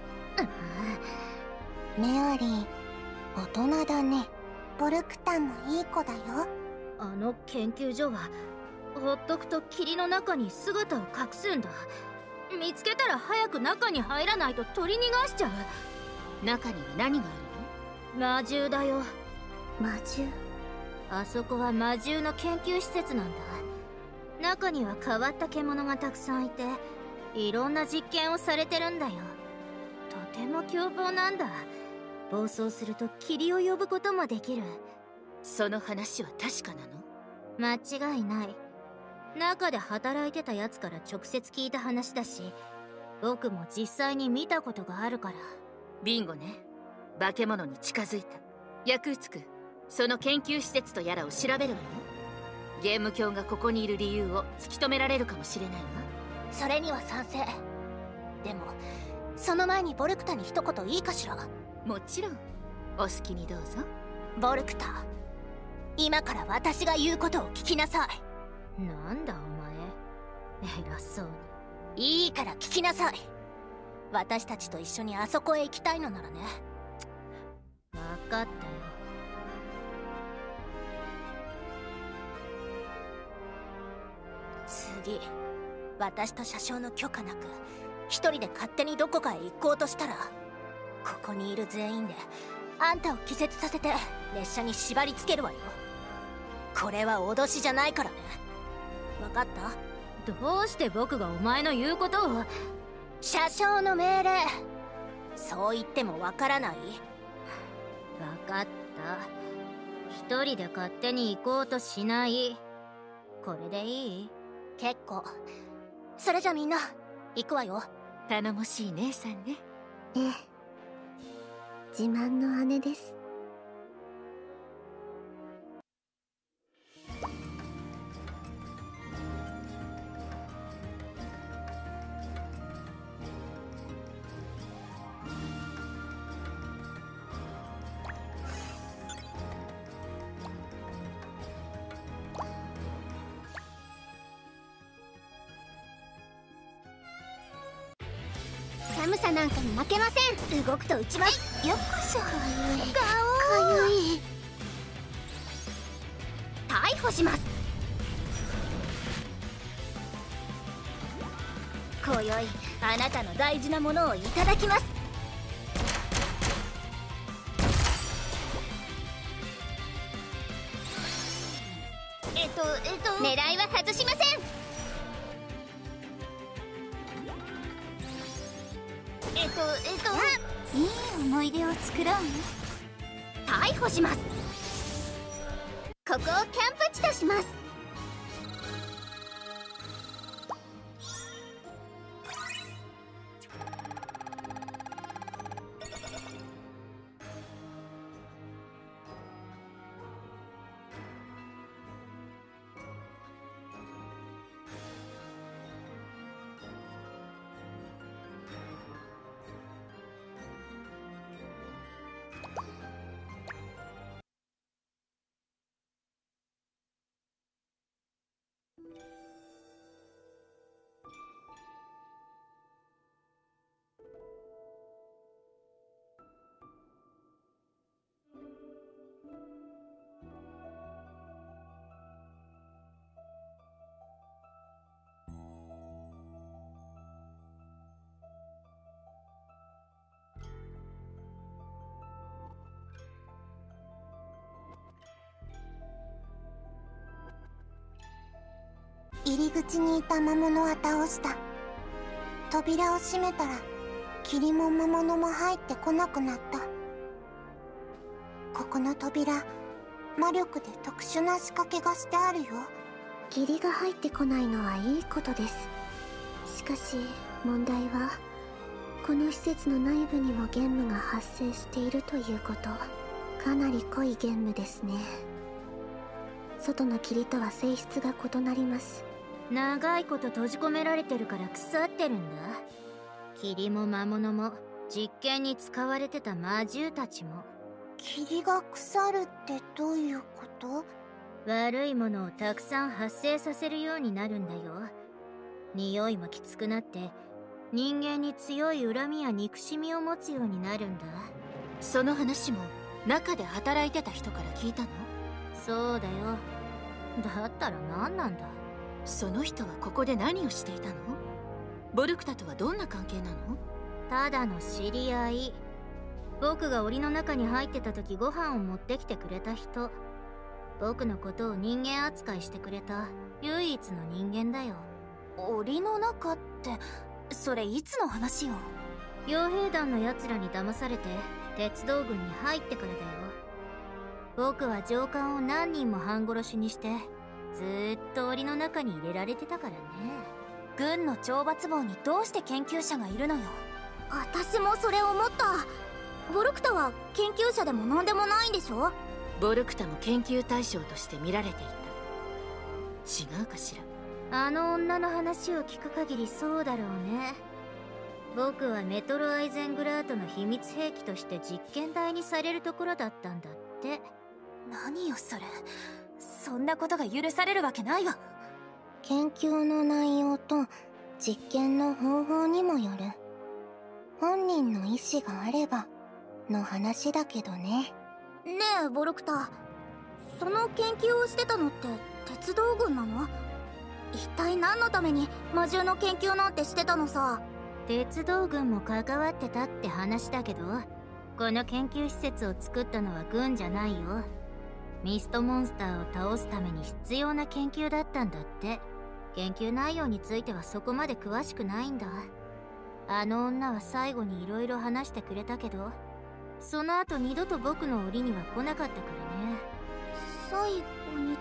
Speaker 2: メアリー大人だね。ボルクタンもいい子だよ。
Speaker 5: あの研究所はほっとくと霧の中に姿を隠すんだ。見つけたら早く中に入らないと取り逃がしちゃう。
Speaker 4: 中には何があ
Speaker 5: るの？魔獣だよ。
Speaker 3: 魔獣？
Speaker 5: あそこは魔獣の研究施設なんだ。
Speaker 1: 中には変わった獣がたくさんいて、いろんな実験をされてるんだよ。とても凶暴なんだ。暴走すると霧を呼ぶこともできる。
Speaker 4: その話は確かなの？
Speaker 1: 間違いない。中で働いてたやつから直接聞いた話だし、僕も実際に見たことがあるから。
Speaker 4: ビンゴね。化け物に近づいた。ヤクーツク、その研究施設とやらを調べるわよ。ゲーム卿がここにいる理由を突き止められるかもしれないわ。
Speaker 2: それには賛成。でもその前にボルクタに一言いいかしら？
Speaker 4: もちろん、お好きにどうぞ。
Speaker 2: ボルクタ、今から私が言うことを聞きなさい。
Speaker 1: なんだお前、偉そう
Speaker 2: に。いいから聞きなさい。私たちと一緒にあそこへ行きたいのならね。
Speaker 1: 分かったよ。
Speaker 2: 次、私と車掌の許可なく一人で勝手にどこかへ行こうとしたら、ここにいる全員であんたを気絶させて列車に縛り付けるわよ。これは脅しじゃないからね。分かった？
Speaker 1: どうして僕がお前の言うことを。
Speaker 2: 車掌の命令。そう言ってもわからない？
Speaker 1: 分かった。一人で勝手に行こうとしない。これでいい？
Speaker 2: 結構。それじゃみんな行くわよ。
Speaker 4: 頼もしい姉さんね。
Speaker 3: ええ、自慢の姉です。
Speaker 2: 寒さなんかに負けません。動くと打ちます。よっこしょ。かゆい。かゆい。逮捕します。今宵あなたの大事なものをいただきます。えっとえっと狙いは外しません。えっとえっといい思い出を作ろう。逮捕します。ここをキャンプ地とします。
Speaker 3: 入り口にいた魔物は倒した。扉を閉めたら霧も魔物も入ってこなくなった。ここの扉、魔力で特殊な仕掛けがしてあるよ。霧が入ってこないのはいいことです。しかし問題はこの施設の内部にも玄武が発生しているということ。かなり濃い玄武ですね。外の霧とは性質が異なります。
Speaker 1: 長いこと閉じ込められてるから腐ってるんだ。霧も魔物も実験に使われてた魔獣たちも。
Speaker 3: 霧が腐るってどういうこと？
Speaker 1: 悪いものをたくさん発生させるようになるんだよ。匂いもきつくなって人間に強い恨みや憎しみを持つようになるんだ。
Speaker 4: その話も中で働いてた人から聞いたの？
Speaker 1: そうだよ。だったら何なんだ。
Speaker 4: その人はここで何をしていたの？ボルクタとはどんな関係なの？
Speaker 1: ただの知り合い。僕が檻の中に入ってた時ご飯を持ってきてくれた人。 僕のことを人間扱いしてくれた唯一の人間だよ。
Speaker 5: 檻の中ってそれいつの話よ。
Speaker 1: 傭兵団のやつらに騙されて鉄道軍に入ってからだよ。僕は上官を何人も半殺しにしてずーっと檻の中に入れられてたからね。
Speaker 5: 軍の懲罰房にどうして研究者がいるのよ。
Speaker 2: 私もそれ思った。ボルクタは研究者でも何でもないんでしょ。
Speaker 4: ボルクタも研究対象として見られていた。違うかしら。
Speaker 1: あの女の話を聞く限りそうだろうね。僕はメトロアイゼングラートの秘密兵器として実験台にされるところだったんだって。
Speaker 5: 何よそれ。そんなことが許されるわけないわ。
Speaker 3: 研究の内容と実験の方法にもよる。本人の意思があればの話だけどね。
Speaker 2: ねえボルクタ、その研究をしてたのって鉄道軍なの？一体何のために魔獣の研究なんてしてたのさ。
Speaker 1: 鉄道軍も関わってたって話だけど、この研究施設を作ったのは軍じゃないよ。ミストモンスターを倒すために必要な研究だったんだって。研究内容についてはそこまで詳しくないんだ。あの女は最後に色々話してくれたけど、その後二度と僕の檻には来なかったからね。
Speaker 2: 最後にって、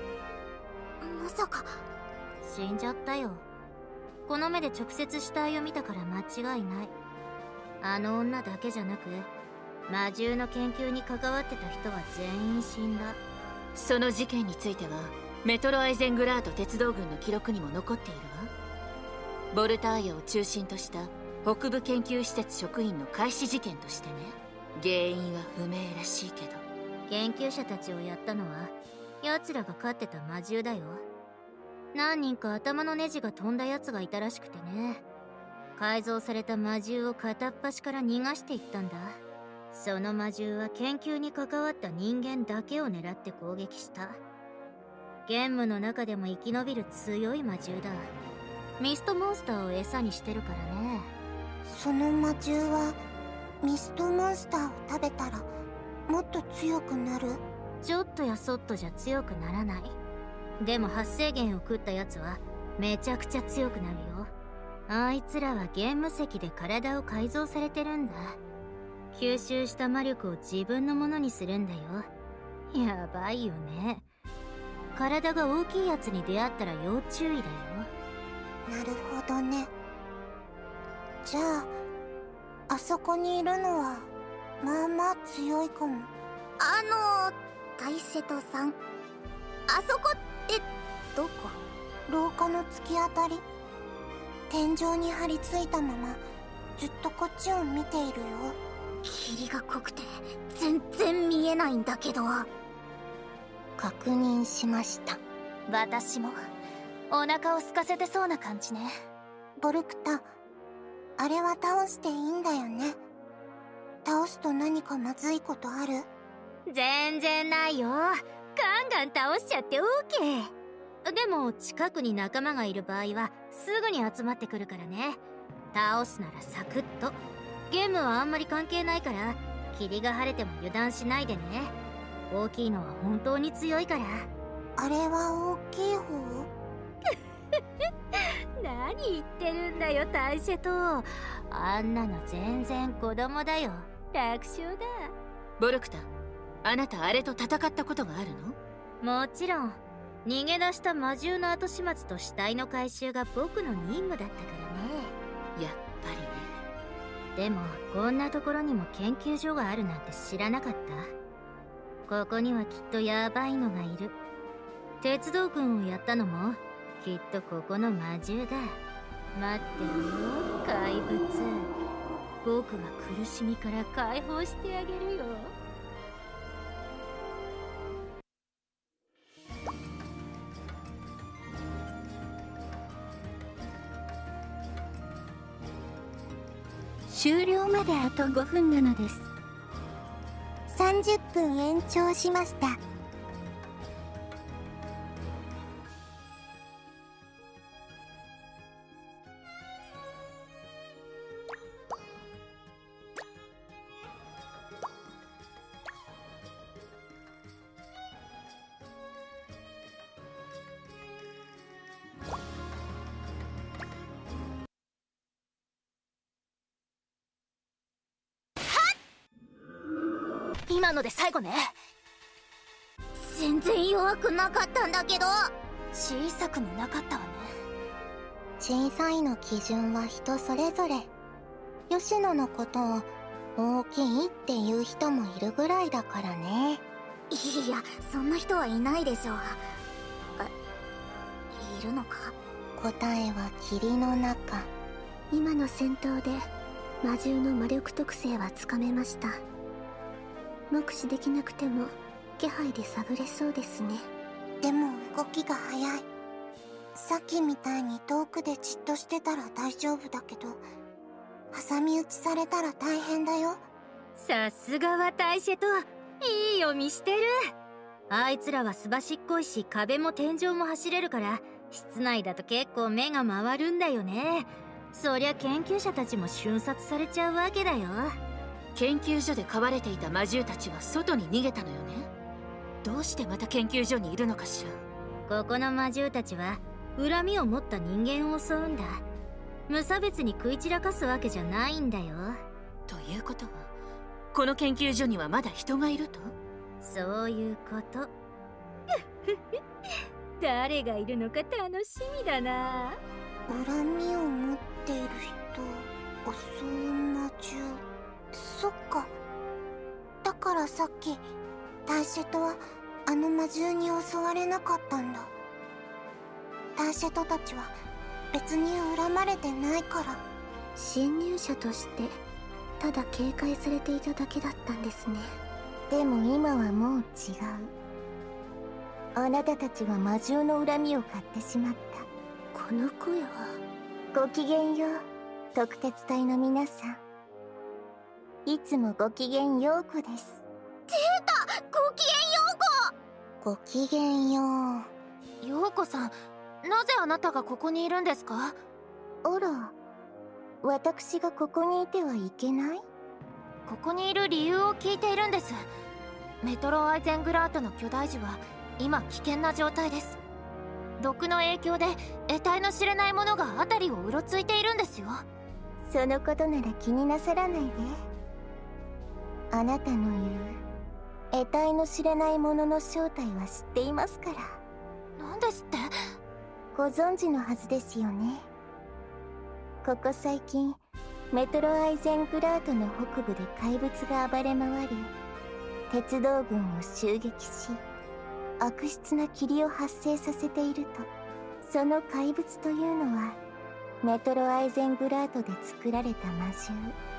Speaker 2: まさか。
Speaker 1: 死んじゃったよ。この目で直接死体を見たから間違いない。あの女だけじゃなく、魔獣の研究に関わってた人は全員死んだ。
Speaker 4: その事件についてはメトロアイゼングラート鉄道軍の記録にも残っているわ。ボルターヤを中心とした北部研究施設職員の開始事件としてね。原因は不明らしいけど、
Speaker 1: 研究者たちをやったのは奴らが飼ってた魔獣だよ。何人か頭のネジが飛んだ奴がいたらしくてね。改造された魔獣を片っ端から逃がしていったんだ。その魔獣は研究に関わった人間だけを狙って攻撃した。ゲームの中でも生き延びる強い魔獣だ。ミストモンスターを餌にしてるからね。
Speaker 3: その魔獣はミストモンスターを食べたらもっと強くなる？
Speaker 1: ちょっとやそっとじゃ強くならない。でも発生源を食ったやつはめちゃくちゃ強くなるよ。あいつらはゲーム石で体を改造されてるんだ。吸収した魔力を自分のものにするんだよ。やばいよね。体が大きいやつに出会ったら要注意だよ。
Speaker 3: なるほどね。じゃああそこにいるのはまあまあ強いかも。
Speaker 2: あの大瀬戸さん、あそこってどこ？
Speaker 3: 廊下の突き当たり。天井に張り付いたままずっとこっちを見ているよ。
Speaker 2: 霧が濃くて全然見えないんだけど。
Speaker 3: 確認しました。
Speaker 5: 私もお腹を空かせてそうな感じね。
Speaker 3: ボルクタ、あれは倒していいんだよね。倒すと何かまずいことある？
Speaker 1: 全然ないよ。ガンガン倒しちゃって オーケー。 でも近くに仲間がいる場合はすぐに集まってくるからね。倒すならサクッと。ゲームはあんまり関係ないから、霧が晴れても油断しないでね。大きいのは本当に強いから。
Speaker 3: あれは大きい方？
Speaker 1: 何言ってるんだよ大瀬戸。あんなの全然子供だよ。楽勝だ。
Speaker 4: ボルクタ、あなたあれと戦ったことがある
Speaker 1: の？もちろん。逃げ出した魔獣の後始末と死体の回収が僕の任務だったからね。
Speaker 4: やっぱりね。
Speaker 1: でもこんなところにも研究所があるなんて知らなかった。ここにはきっとヤバいのがいる。鉄道軍をやったのもきっとここの魔獣だ。待ってるよ怪物。僕が苦しみから解放してあげるよ。
Speaker 3: 終了まであとごふんなのです。さんじゅっぷん延長しました。
Speaker 5: 今ので最後ね。
Speaker 2: 全然弱くなかったんだけど。
Speaker 5: 小さくもなかったわね。
Speaker 3: 小さいの基準は人それぞれ。吉野のことを大きいっていう人もいるぐらいだからね。
Speaker 2: いや、そんな人はいないでしょう。あ、いるのか。
Speaker 3: 答えは霧の中。
Speaker 1: 今の戦闘で魔獣の魔力特性はつかめました。目視できなくても気配で探れそうですね。
Speaker 3: でも動きが早い。さっきみたいに遠くでじっとしてたら大丈夫だけど、挟み撃ちされたら大変だよ。
Speaker 4: さすがは大シェといい読みしてる。あいつらはすばしっこいし、壁も天井も走れるから室内だと結構目が回るんだよね。そりゃ研究者たちも瞬殺されちゃうわけだよ。
Speaker 5: 研究所で飼われていた魔獣たちは外に逃げたのよね。どうしてまた研究所にいるのかし
Speaker 4: ら。ここの魔獣たちは恨みを持った人間を襲うんだ。無差別に食い散らかすわけじゃないんだよ。
Speaker 5: ということはこの研究所にはまだ人がいると。
Speaker 4: そういうこと誰がいるのか楽しみだな。
Speaker 3: 恨みを持っている人、襲う魔獣。そっか。だからさっき大シェトはあの魔獣に襲われなかったんだ。大シェトたちは別に恨まれてないから。
Speaker 1: 侵入者としてただ警戒されていただけだったんですね。
Speaker 3: でも今はもう違う。あなたたちは魔獣の恨みを買ってしまった。
Speaker 1: この声は。
Speaker 3: ごきげんよう、特鉄隊の皆さん。いつもごきげんようこです。
Speaker 2: 出た、ごきげんよ
Speaker 3: うこ。ごきげんよ
Speaker 5: う。ようこさん、なぜあなたがここにいるんですか？
Speaker 3: あら、私がここにいてはいけない？
Speaker 5: ここにいる理由を聞いているんです。メトロアイゼングラートの巨大樹は今危険な状態です。毒の影響で得体の知れないものが辺りをうろついているんですよ。
Speaker 3: そのことなら気になさらないで。あなたの言う得体の知れないものの正体は知っていますから。
Speaker 5: 何ですって？
Speaker 3: ご存知のはずですよね。ここ最近メトロアイゼングラートの北部で怪物が暴れ回り、鉄道軍を襲撃し悪質な霧を発生させていると。その怪物というのはメトロアイゼングラートで作られた魔獣。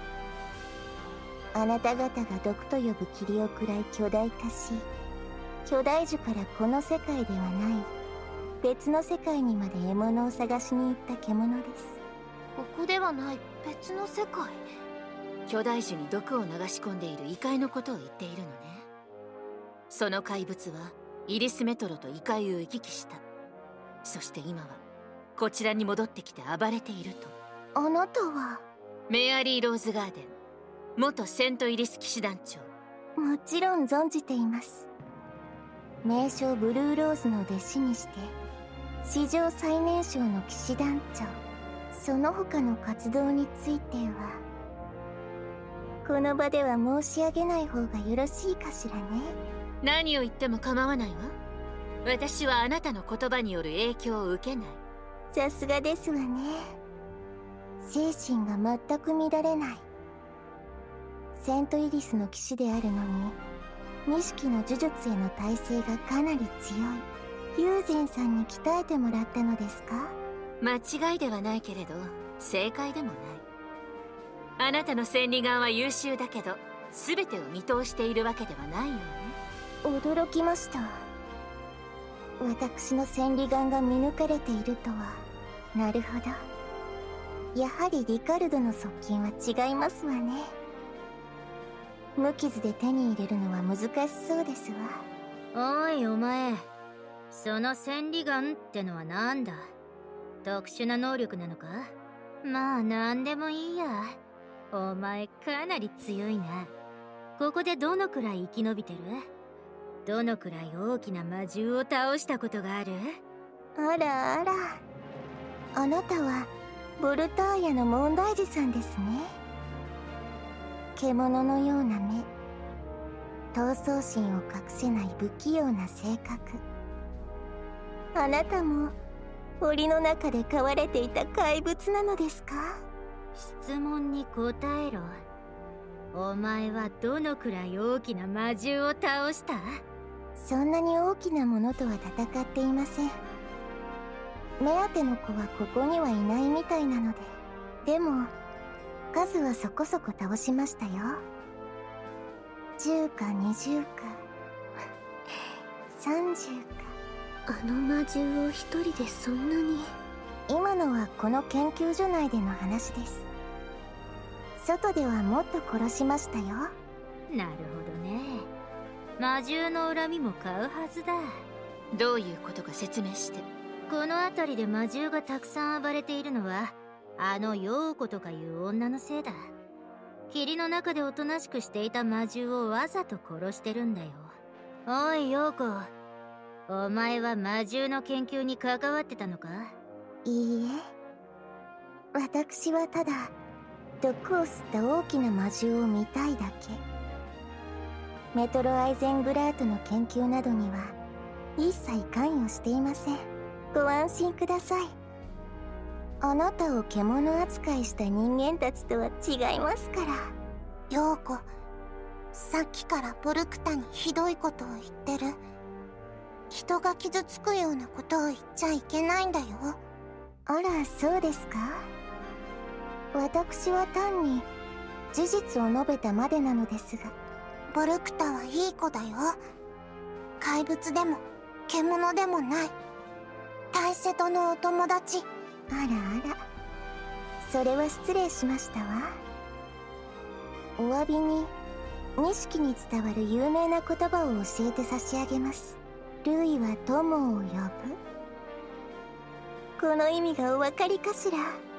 Speaker 3: あなた方が毒と呼ぶ霧を喰らい巨大化し、巨大樹からこの世界ではない別の世界にまで獲物を探しに行った獣です。
Speaker 5: ここではない別の世界。巨大樹に毒を流し込んでいる異界のことを言っているのね。その怪物はイリスメトロと異界を行き来した。そして今はこちらに戻ってきて暴れていると。
Speaker 3: あなたは？
Speaker 5: メアリー・ローズガーデン元セントイリス騎士団長。
Speaker 3: もちろん存じています。名将ブルーローズの弟子にして史上最年少の騎士団長。その他の活動についてはこの場では申し上げない方がよろしいかしらね。
Speaker 5: 何を言っても構わないわ。私はあなたの言葉による影響を受けない。
Speaker 3: さすがですわね。精神が全く乱れない。セントイリスの騎士であるのに錦の呪術への耐性がかなり強い。友禅さんに鍛えてもらったのですか？
Speaker 5: 間違いではないけれど正解でもない。あなたの千里眼は優秀だけど全てを見通しているわけではないよね。
Speaker 3: 驚きました。私の千里眼が見抜かれているとは。なるほど。やはりリカルドの側近は違いますわね。無傷で手に入れるのは難しそうです
Speaker 4: わ。おいお前、その千里眼ってのはなんだ？特殊な能力なのか？まあなんでもいいや。お前かなり強いな。ここでどのくらい生き延びてる？どのくらい大きな魔獣を倒したことがある？
Speaker 3: あらあら、あなたはボルターヤの問題児さんですね。獣のような目、 闘争心を隠せない不器用な性格。あなたも檻の中で飼われていた怪物なのですか？
Speaker 1: 質問に答えろ。お前はどのくらい大きな魔獣を倒した？
Speaker 3: そんなに大きなものとは戦っていません。目当ての子はここにはいないみたいなので。でも数はそこそこ倒しましたよ。じゅうかにじゅうかさんじゅうか。
Speaker 5: あの魔獣を一人でそんなに。
Speaker 3: 今のはこの研究所内での話です。外ではもっと殺しましたよ。
Speaker 1: なるほどね。魔獣の恨みも買うはずだ。
Speaker 4: どういうことか説明して。
Speaker 1: この辺りで魔獣がたくさん暴れているのはあの陽子とかいう女のせいだ。霧の中でおとなしくしていた魔獣をわざと殺してるんだよ。おい陽子、お前は魔獣の研究に関わってたのか？
Speaker 3: いいえ、私はただ毒を吸った大きな魔獣を見たいだけ。メトロアイゼングラートの研究などには一切関与していません。ご安心ください。あなたを獣扱いした人間たちとは違いますから。
Speaker 2: 陽子、さっきからボルクタにひどいことを言ってる。人が傷つくようなことを言っちゃいけないんだよ。
Speaker 3: あら、そうですか。私は単に事実を述べたまでなのですが。
Speaker 2: ボルクタはいい子だよ。怪物でも獣でもない大瀬戸のお友達。
Speaker 3: あらあら、それは失礼しましたわ。お詫びに錦に伝わる有名な言葉を教えて差し上げます。ルイは友を呼ぶ。この意味がお分かりかしら？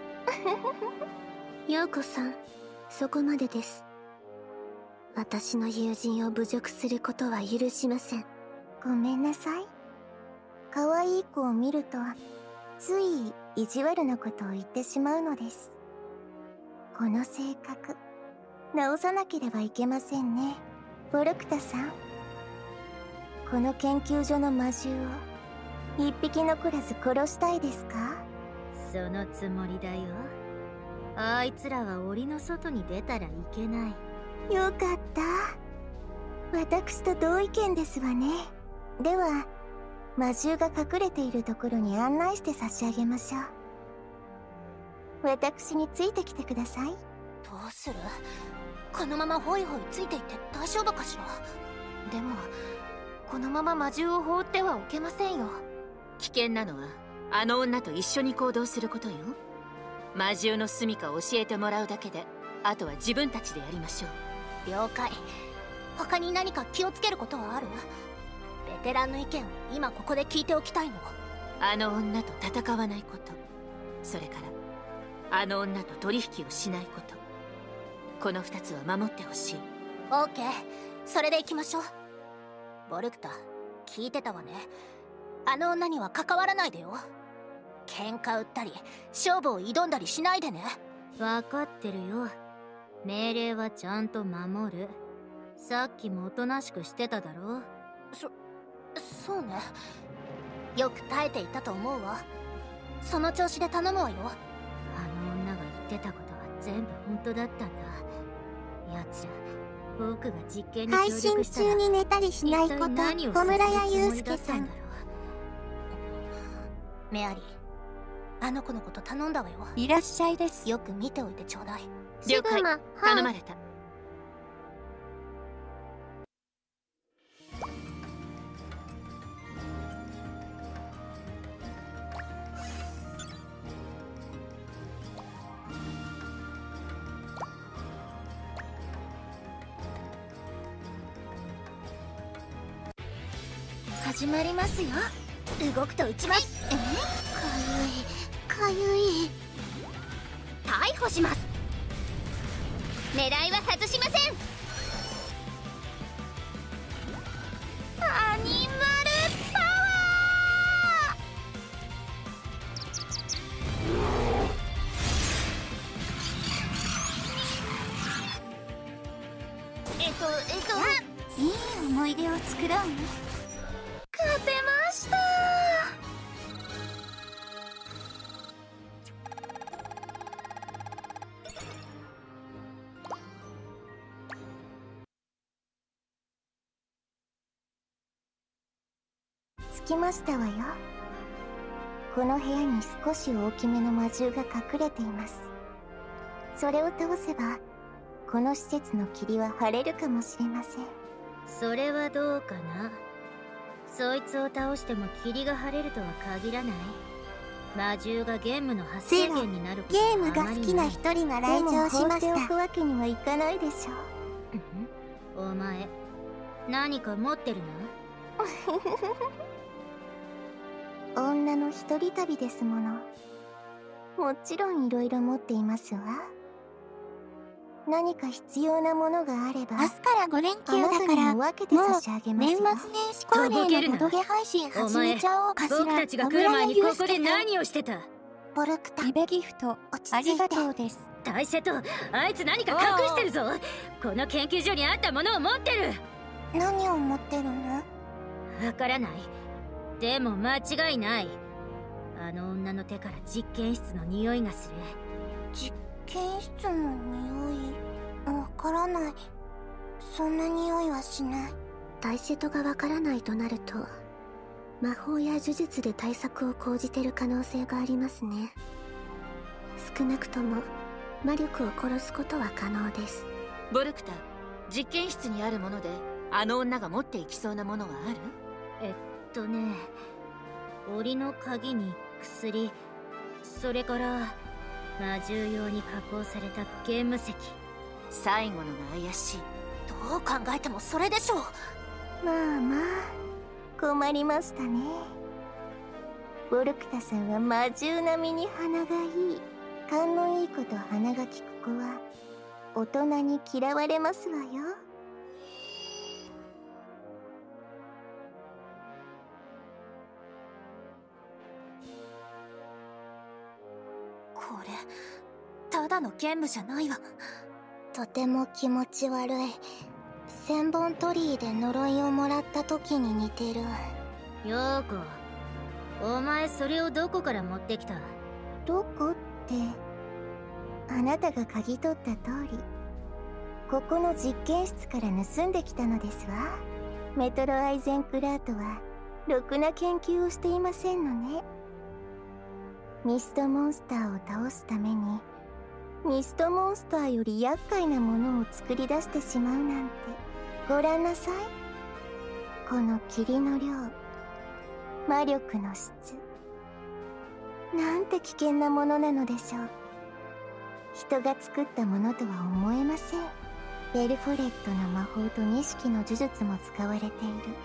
Speaker 5: 陽子さん、そこまでです。私の友人を侮辱することは許しません。
Speaker 3: ごめんなさい。可愛い子を見るとつい意地悪なことを言ってしまうのです。この性格直さなければいけませんね。ボルクタさん、この研究所の魔獣を一匹残らず殺したいですか？
Speaker 1: そのつもりだよ。あいつらは檻の外に出たらいけない。
Speaker 3: よかった。私と同意見ですわね。では魔獣が隠れているところに案内して差し上げましょう。私についてきてください。
Speaker 2: どうする？このままホイホイついていって大丈夫かしら？
Speaker 4: でもこのまま魔獣を放ってはおけませんよ。危険なのはあの女と一緒に行動することよ。魔獣の住処を教えてもらうだけで、あとは自分たちでやりましょう。
Speaker 2: 了解。他に何か気をつけることはある？ベテランの意見を今ここで聞いておきたいの。
Speaker 4: あの女と戦わないこと、それからあの女と取引をしないこと、この二つは守ってほしい。
Speaker 2: オーケー、それでいきましょう。ボルクタ、聞いてたわね。あの女には関わらないでよ。喧嘩売ったり勝負を挑んだりしないでね。
Speaker 1: 分かってるよ。命令はちゃんと守る。さっきもおとなしくしてただろ。
Speaker 2: そそうね。よく耐えていたと思うわ。その調子で頼むわよ。
Speaker 1: あの女が言ってたことは全部本当だったんだ。奴ら僕が実験に協
Speaker 3: 配
Speaker 1: 力したら
Speaker 3: 信中に寝たりしないこと、
Speaker 1: 一体何を
Speaker 3: 小村屋
Speaker 1: させるつも
Speaker 3: 祐
Speaker 1: りだったん
Speaker 3: 介さん。
Speaker 1: だろう。
Speaker 2: メアリー、あの子のこと頼んだわよ。
Speaker 3: いらっしゃいです。
Speaker 2: よく見ておいてちょうだい。
Speaker 4: 了解。
Speaker 3: シグマ、
Speaker 4: 頼まれた。
Speaker 2: 始まりますよ。動くと撃ちます。え？かゆい、かゆい。逮捕します。狙いは外しません。アニマルパワー。えっとえっと
Speaker 3: いい思い出を作ろうね。
Speaker 5: 勝てました。
Speaker 3: 着きましたわよ。この部屋に少し大きめの魔獣が隠れています。それを倒せばこの施設の霧は晴れるかもしれません。
Speaker 1: それはどうかな。そいつを倒しても霧が晴れるとは限らない。魔獣がゲームの発生源になることはあまりない。
Speaker 3: ゲームが好きな一人が来場しました。でも放っておくわけにはいかないでし
Speaker 1: ょう。お前何か持ってる
Speaker 3: な女の一人旅ですもの。もちろんいろいろ持っていますわ。何か必要なものがあれば明日からご連休だからもう年末年始恒例のボドゲ配信始めちゃおうかしら。
Speaker 1: 僕たちが来る前にここで何をしてた？
Speaker 3: ボルクタ
Speaker 5: リベギフトありがとうです。
Speaker 1: 大瀬戸、あいつ何か隠してるぞ。この研究所にあったものを持ってる。
Speaker 3: 何を持ってるの？
Speaker 1: わからない。でも間違いない。あの女の手から実験室の匂いがする。
Speaker 3: 実験室の匂い？わからない。そんな匂いはしない。大瀬戸がわからないとなると魔法や呪術で対策を講じてる可能性がありますね。少なくとも魔力を殺すことは可能です。
Speaker 4: ボルクタ、実験室にあるものであの女が持っていきそうなものはある？
Speaker 1: えっとね、檻の鍵に薬、それから魔獣用に加工されたゲーム石。
Speaker 4: 最後のが怪しい。
Speaker 5: どう考えてもそれでしょう。
Speaker 3: まあまあ困りましたね。ボルクタさんは魔獣並みに鼻がいい。勘のいい子と鼻が利く子は大人に嫌われますわよ。
Speaker 5: これただのゲームじゃないわ。
Speaker 3: とても気持ち悪い。千本鳥居で呪いをもらった時に似てる。
Speaker 1: ヨーコ、お前それをどこから持ってきた？
Speaker 3: どこって、あなたが嗅ぎ取った通りここの実験室から盗んできたのですわ。メトロアイゼンクラートはろくな研究をしていませんのね。ミストモンスターを倒すためにミストモンスターより厄介なものを作り出してしまうなんて。ご覧なさい、この霧の量、魔力の質、なんて危険なものなのでしょう。人が作ったものとは思えません。ベルフォレットの魔法と錦の呪術も使われている。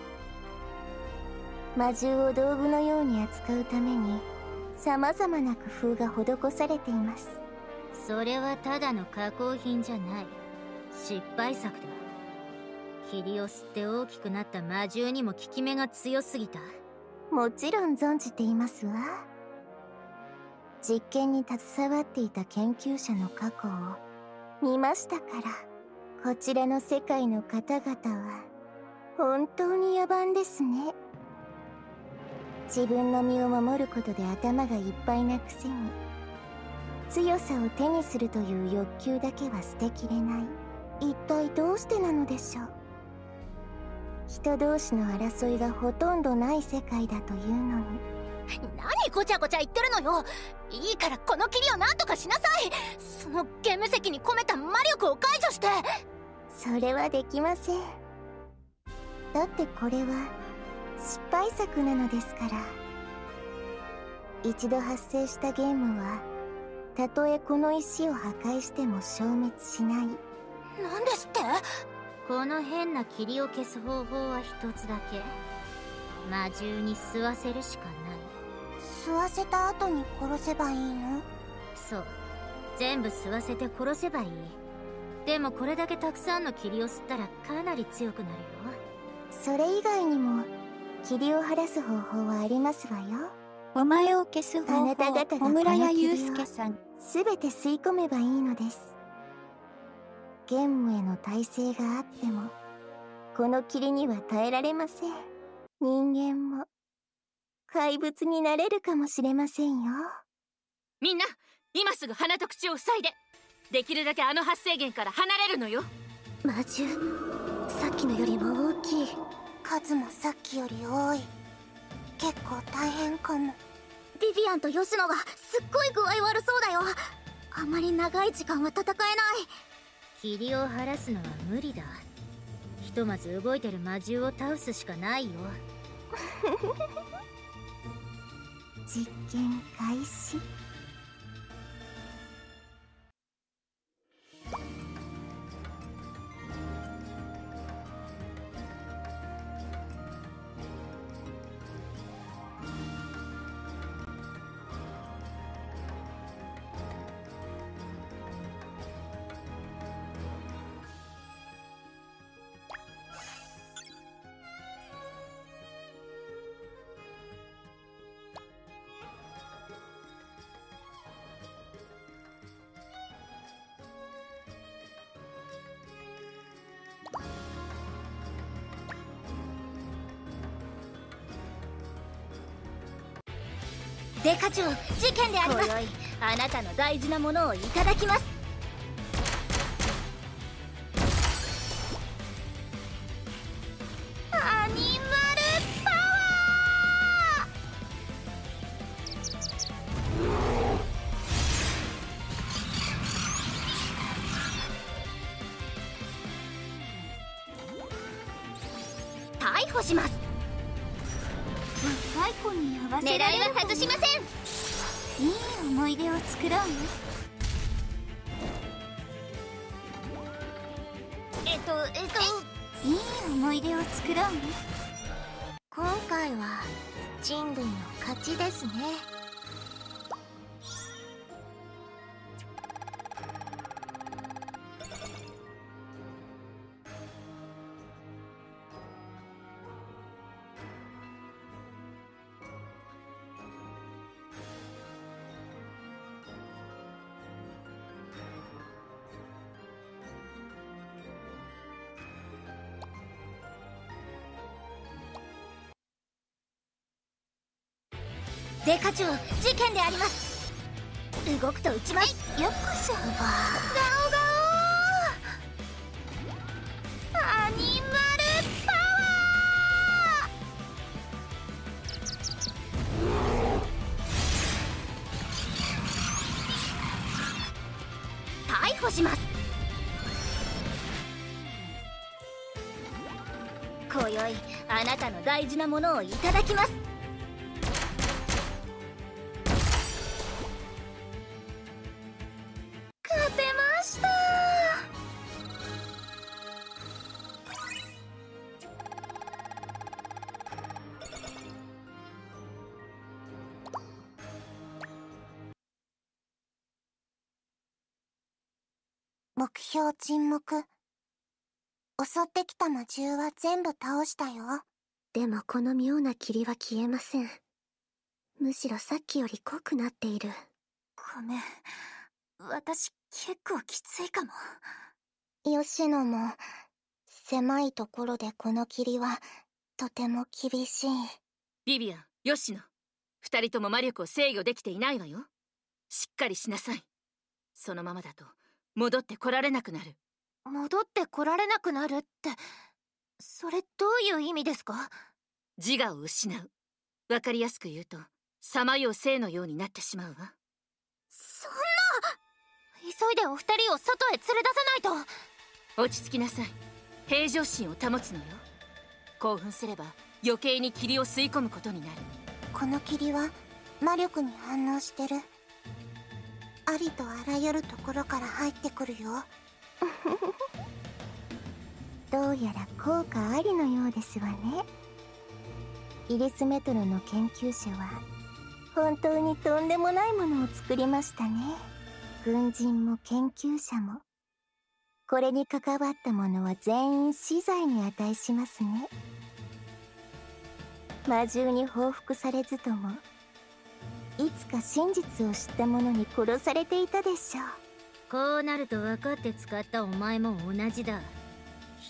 Speaker 3: 魔獣を道具のように扱うために様々な工夫が施されています。
Speaker 1: それはただの加工品じゃない。失敗作だ。霧を吸って大きくなった魔獣にも効き目が強すぎた。
Speaker 3: もちろん存じていますわ。実験に携わっていた研究者の過去を見ましたから。こちらの世界の方々は本当に野蛮ですね。自分の身を守ることで頭がいっぱいなくせに強さを手にするという欲求だけは捨てきれない。一体どうしてなのでしょう。人同士の争いがほとんどない世界だというのに。
Speaker 5: 何ごちゃごちゃ言ってるのよ。いいからこの霧を何とかしなさい。そのゲーム石に込めた魔力を解除して。
Speaker 3: それはできません。だってこれは失敗作なのですから。一度発生したゲームはたとえこの石を破壊しても消滅しない。
Speaker 5: 何ですって？
Speaker 1: この変な霧を消す方法は一つだけ。魔獣に吸わせるしかない。
Speaker 3: 吸わせた後に殺せばいいの？
Speaker 1: そう、全部吸わせて殺せばいい。でもこれだけたくさんの霧を吸ったらかなり強くなるよ。
Speaker 3: それ以外にも霧を晴らす方法はありますわよ。
Speaker 5: お前を消す方法。
Speaker 3: あなた方が
Speaker 5: 小村屋祐介さん。
Speaker 3: すべて吸い込めばいいのです。玄武への耐性があってもこの霧には耐えられません。人間も怪物になれるかもしれませんよ。
Speaker 4: みんな今すぐ鼻と口を塞いで、できるだけあの発生源から離れるのよ。
Speaker 5: 魔獣、さっきのよりも大きい。
Speaker 3: 数もさっきより多い。結構大変かも。
Speaker 5: ビビアンと吉野がすっごい具合悪そうだよ。あまり長い時間は戦えない。
Speaker 1: 霧を晴らすのは無理だ。ひとまず動いてる魔獣を倒すしかないよ。
Speaker 3: 実験開始。
Speaker 5: デカ長、事件であります。今宵あなたの大事なものをいただきます。アニマルパワー。逮捕します。
Speaker 3: 若い子に合わせ
Speaker 5: 狙い
Speaker 3: られる
Speaker 5: は外しません。
Speaker 3: いい思い出を作ろうね。
Speaker 5: えっとえっと
Speaker 3: いい思い出を作ろうね。
Speaker 2: 今回は人類の勝ちですね。
Speaker 5: デカ長、事件であります。動くと撃ちます。よっこいしょ。ガオガオ。アニマルパワー。逮捕します。今宵あなたの大事なものをいただきます。勝てました。
Speaker 3: 目標沈黙。襲ってきた魔獣は全部倒したよ。
Speaker 5: でもこの妙な霧は消えません。むしろさっきより濃くなっている。ごめん、私結構きついかも。
Speaker 3: 吉野も狭いところでこの霧はとても厳しい。
Speaker 4: ビビアン、吉野、二人とも魔力を制御できていないわよ。しっかりしなさい。そのままだと戻ってこられなくなる。
Speaker 5: 戻ってこられなくなるって、それどういう意味ですか？
Speaker 4: 自我を失う。わかりやすく言うと、さまよう生のようになってしまうわ。
Speaker 5: そんな！急いでお二人を外へ連れ出さない
Speaker 4: と。落ち着きなさい。平常心を保つのよ。興奮すれば余計に霧を吸い込むことになる。
Speaker 3: この霧は魔力に反応してる。ありとあらゆるところから入ってくるよ。どうやら効果ありのようですわね。イリスメトロの研究者は本当にとんでもないものを作りましたね。軍人も研究者もこれに関わった者は全員死罪に値しますね。魔獣に報復されずともいつか真実を知った者に殺されていたでしょう。
Speaker 1: こうなると分かって使ったお前も同じだ。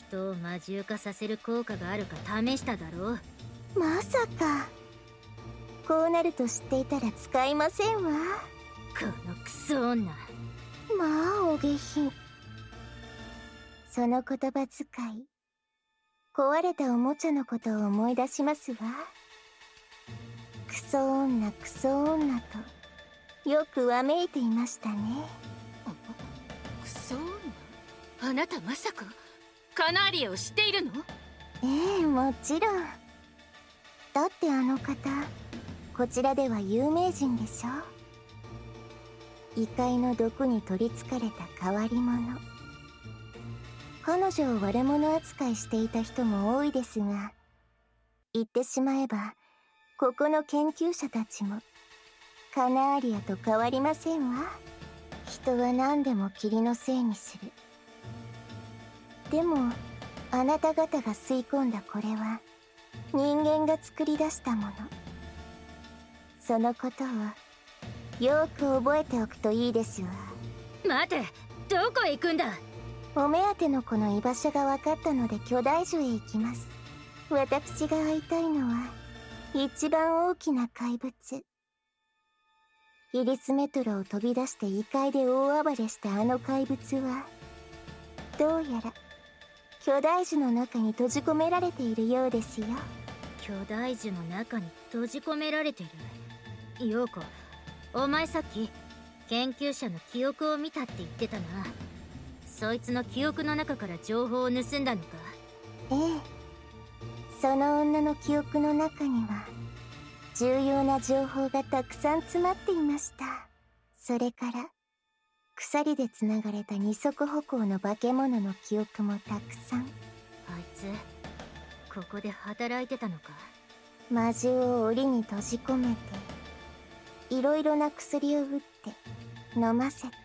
Speaker 1: 人を魔獣化させる効果があるか試しただろう。
Speaker 3: まさかこうなると知っていたら使いませんわ。
Speaker 1: このクソ女。
Speaker 3: まあお下品。その言葉遣い、壊れたおもちゃのことを思い出しますわ。クソ女クソ女とよくわめいていましたね。
Speaker 4: クソ女？あなたまさかカナリアを知っているの？
Speaker 3: ええ、もちろん。だってあの方、こちらでは有名人でしょ。異界の毒に取りつかれた変わり者。彼女を悪者扱いしていた人も多いですが、言ってしまえばここの研究者たちもカナーリアと変わりませんわ。人は何でも霧のせいにする。でもあなた方が吸い込んだこれは人間が作り出したもの。そのことをよく覚えておくといいですわ。
Speaker 1: 待て、どこへ行くんだ？
Speaker 3: お目当ての子の居場所が分かったので巨大樹へ行きます。私が会いたいのは一番大きな怪物。イリスメトロを飛び出して異界で大暴れしたあの怪物はどうやら巨大樹の中に閉じ込められているようですよ。
Speaker 1: 巨大樹の中に閉じ込められてる。ヨーコ、お前さっき研究者の記憶を見たって言ってたな。そいつの記憶の中から情報を盗んだのか？
Speaker 3: ええ、その女の記憶の中には重要な情報がたくさん詰まっていました。それから鎖でつながれた二足歩行の化け物の記憶もたくさん。
Speaker 1: あいつここで働いてたのか？
Speaker 3: 魔獣を檻に閉じ込めていろいろな薬を打って飲ませて、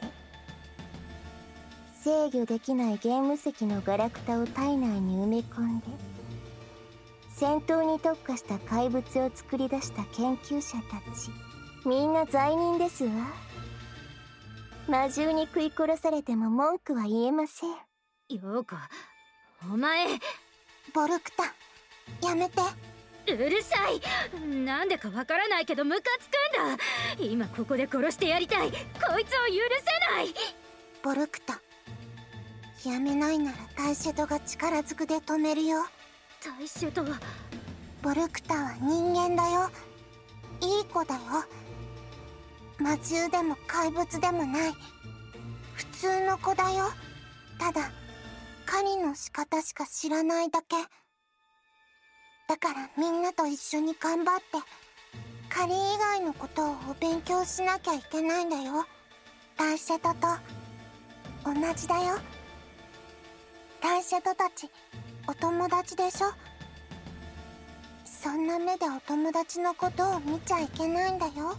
Speaker 3: 制御できないゲーム石のガラクタを体内に埋め込んで戦闘に特化した怪物を作り出した研究者たち、みんな罪人ですわ。魔獣に食い殺されても文句は言えません。
Speaker 1: ヨーコ、お前。
Speaker 2: ボルクタ、やめて。
Speaker 1: うるさい。なんでかわからないけどムカつくんだ。今ここで殺してやりたい。こいつを許せない。
Speaker 2: ボルクタ、やめないならタイシェドが力ずくで止めるよ。
Speaker 1: タイシェドは？
Speaker 2: ボルクタは人間だよ。いい子だよ。魔獣でも怪物でもない普通の子だよ。ただ狩りの仕方しか知らないだけだから、みんなと一緒に頑張って狩り以外のことをお勉強しなきゃいけないんだよ。タイシェドと同じだよ。タイシェドたちお友達でしょ。そんな目でお友達のことを見ちゃいけないんだよ。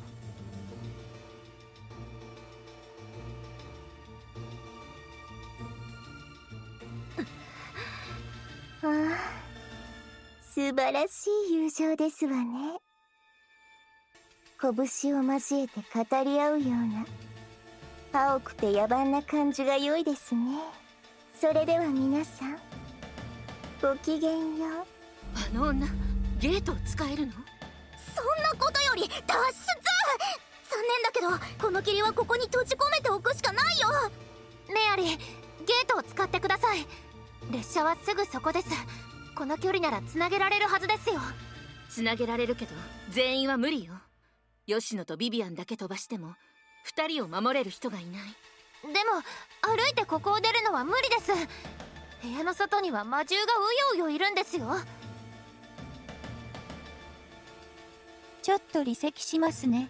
Speaker 3: ああ、素晴らしい友情ですわね。拳を交えて語り合うような青くて野蛮な感じが良いですね。それでは皆さん、ごきげんよう。
Speaker 4: あの女、ゲートを使えるの？
Speaker 2: そんなことより脱出！残念だけどこの霧はここに閉じ込めておくしかないよ。
Speaker 5: メアリー、ゲートを使ってください。列車はすぐそこです。この距離ならつなげられるはずですよ。
Speaker 4: つなげられるけど全員は無理よ。吉野とビビアンだけ飛ばしても二人を守れる人がいない。
Speaker 5: でも歩いてここを出るのは無理です。部屋の外には魔獣がうようよいるんですよ。
Speaker 6: ちょっと離席しますね。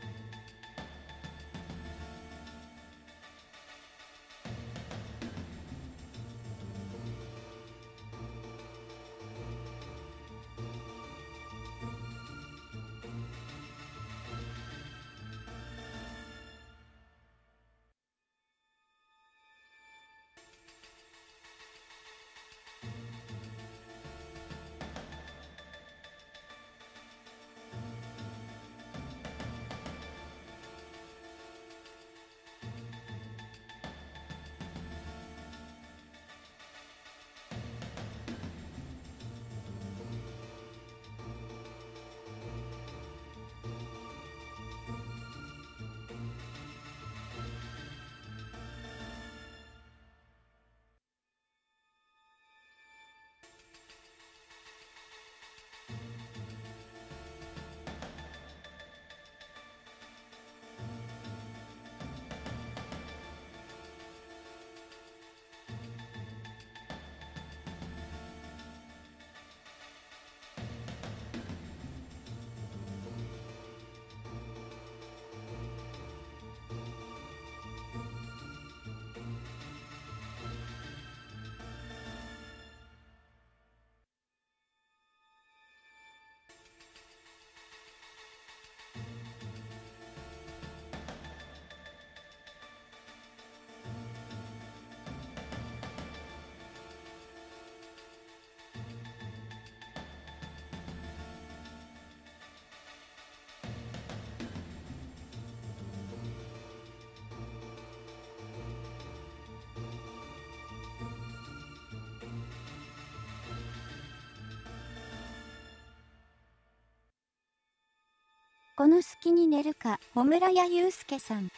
Speaker 6: この隙に寝るか、小村屋祐介さん。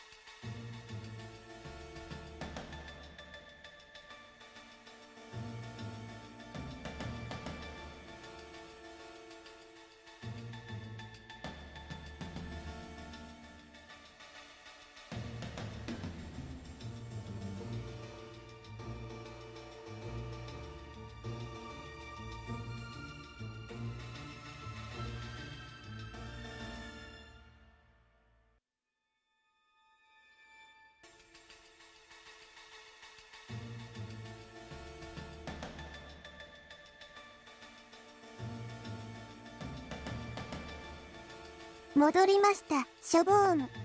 Speaker 3: 戻りました、ショボーン。
Speaker 5: サ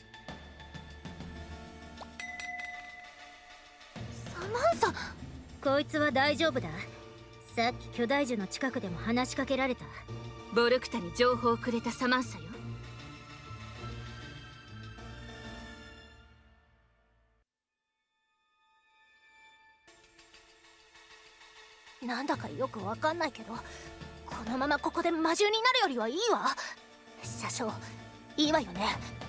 Speaker 5: マンサ。
Speaker 1: こいつは大丈夫だ。さっき巨大樹の近くでも話しかけられた。
Speaker 4: ボルクタに情報をくれたサマンサよ。
Speaker 5: なんだかよくわかんないけど、このままここで魔獣になるよりはいいわ。車掌、いいわよね。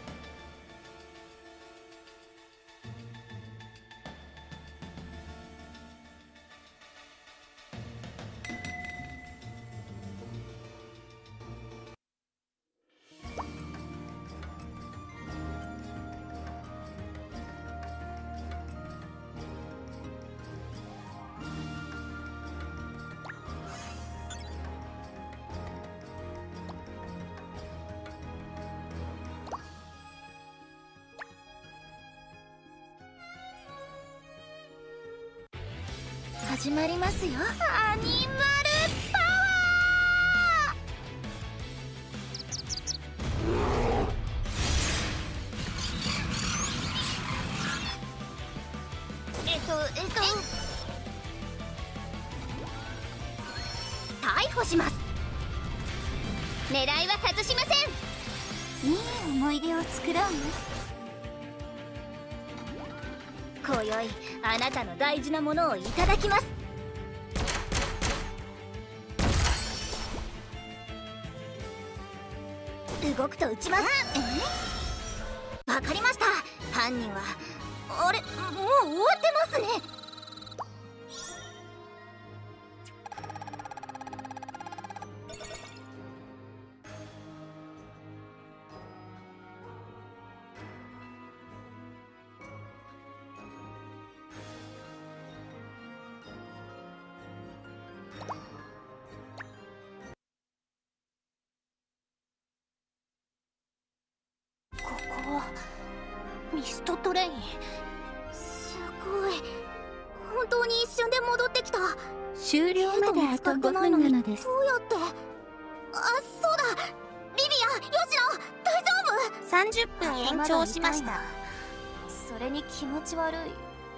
Speaker 5: 始まりますよ。アニマルパワー。えっとえっと逮捕します。狙いは外しません。
Speaker 3: いい思い出を作ろうね。
Speaker 5: 今宵あなたの大事なものをいただきます。動くと撃ちます。わかりました。犯人はあれ、もう終わってますね。ここはミストトレイン。すごい、本当に一瞬で戻ってきた。
Speaker 6: 終了まであとごふんなのです。
Speaker 5: どうやって。あ、そうだ、リビア、吉野、大丈夫。
Speaker 3: さんじゅっぷん延長しました。
Speaker 5: それに気持ち悪い、うん、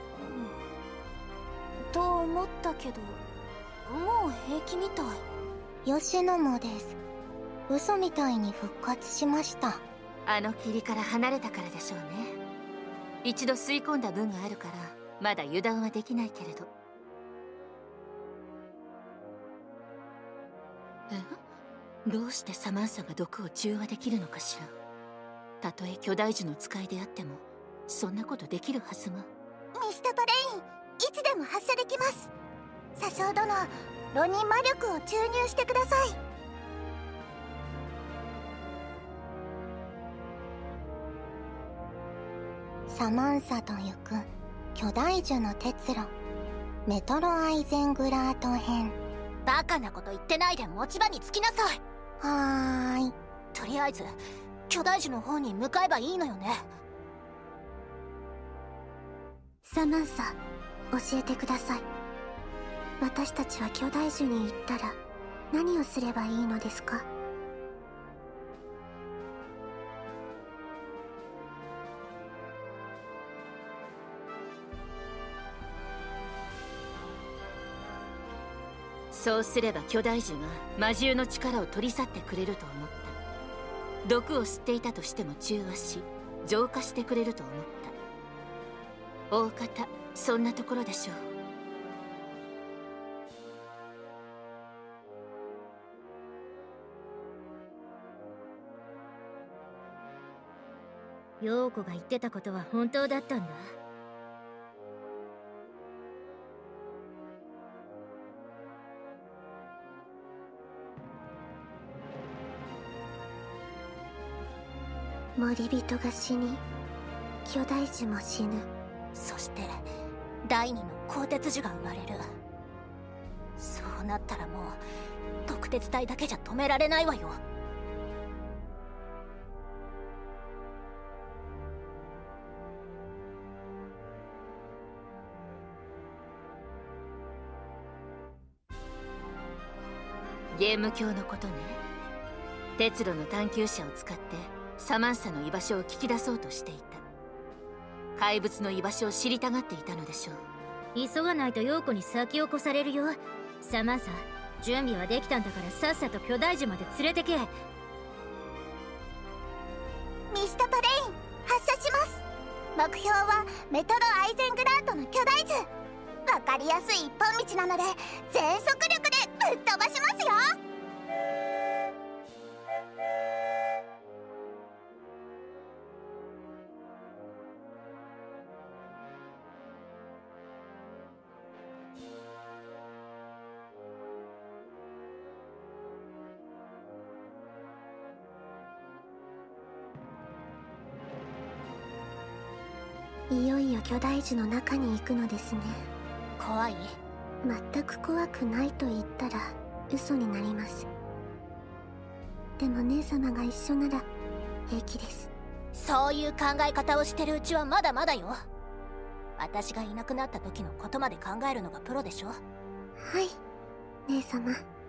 Speaker 5: と思ったけど、もう平気みたい。
Speaker 3: 吉野もです。嘘みたいに復活しました。
Speaker 4: あの霧から離れたからでしょうね。一度吸い込んだ分があるからまだ油断はできないけれど。え？どうしてサマンサが毒を中和できるのかしら。たとえ巨大樹の使いであってもそんなことできるはずが。
Speaker 2: ミストトレイン、いつでも発射できます。車掌殿、ロニ魔力を注入してください。
Speaker 3: サマンサと行く巨大樹の鉄路、メトロアイゼングラート編。
Speaker 5: バカなこと言ってないで持ち場につきなさい。
Speaker 3: はーい。
Speaker 5: とりあえず巨大樹の方に向かえばいいのよね。
Speaker 3: サマンサ、教えてください。私たちは巨大樹に行ったら何をすればいいのですか？
Speaker 4: そうすれば巨大樹が魔獣の力を取り去ってくれると思った。毒を吸っていたとしても中和し浄化してくれると思った。大方そんなところでしょう。
Speaker 1: 陽子が言ってたことは本当だったんだ。
Speaker 3: 森人が死に、巨大樹も死ぬ。
Speaker 2: そして第二の鋼鉄樹が生まれる。そうなったらもう特鉄隊だけじゃ止められないわよ。
Speaker 4: ゲーム卿のことね。鉄路の探求者を使ってサマンサの居場所を聞き出そうとしていた。怪物の居場所を知りたがっていたのでしょう。
Speaker 1: 急がないと陽子に先を越されるよ。サマンサ、準備はできたんだからさっさと巨大樹まで連れてけ。
Speaker 2: ミストトレイン発射します。目標はメトロアイゼングラートの巨大樹。わかりやすい一本道なので全速力でぶっ飛ばしますよ。
Speaker 3: いよいよ巨大樹の中に行くのですね。
Speaker 2: 怖い？
Speaker 3: 全く怖くないと言ったら嘘になります。でも姉様が一緒なら平気です。
Speaker 2: そういう考え方をしてるうちはまだまだよ。私がいなくなった時のことまで考えるのがプロでしょ。
Speaker 3: はい、姉様。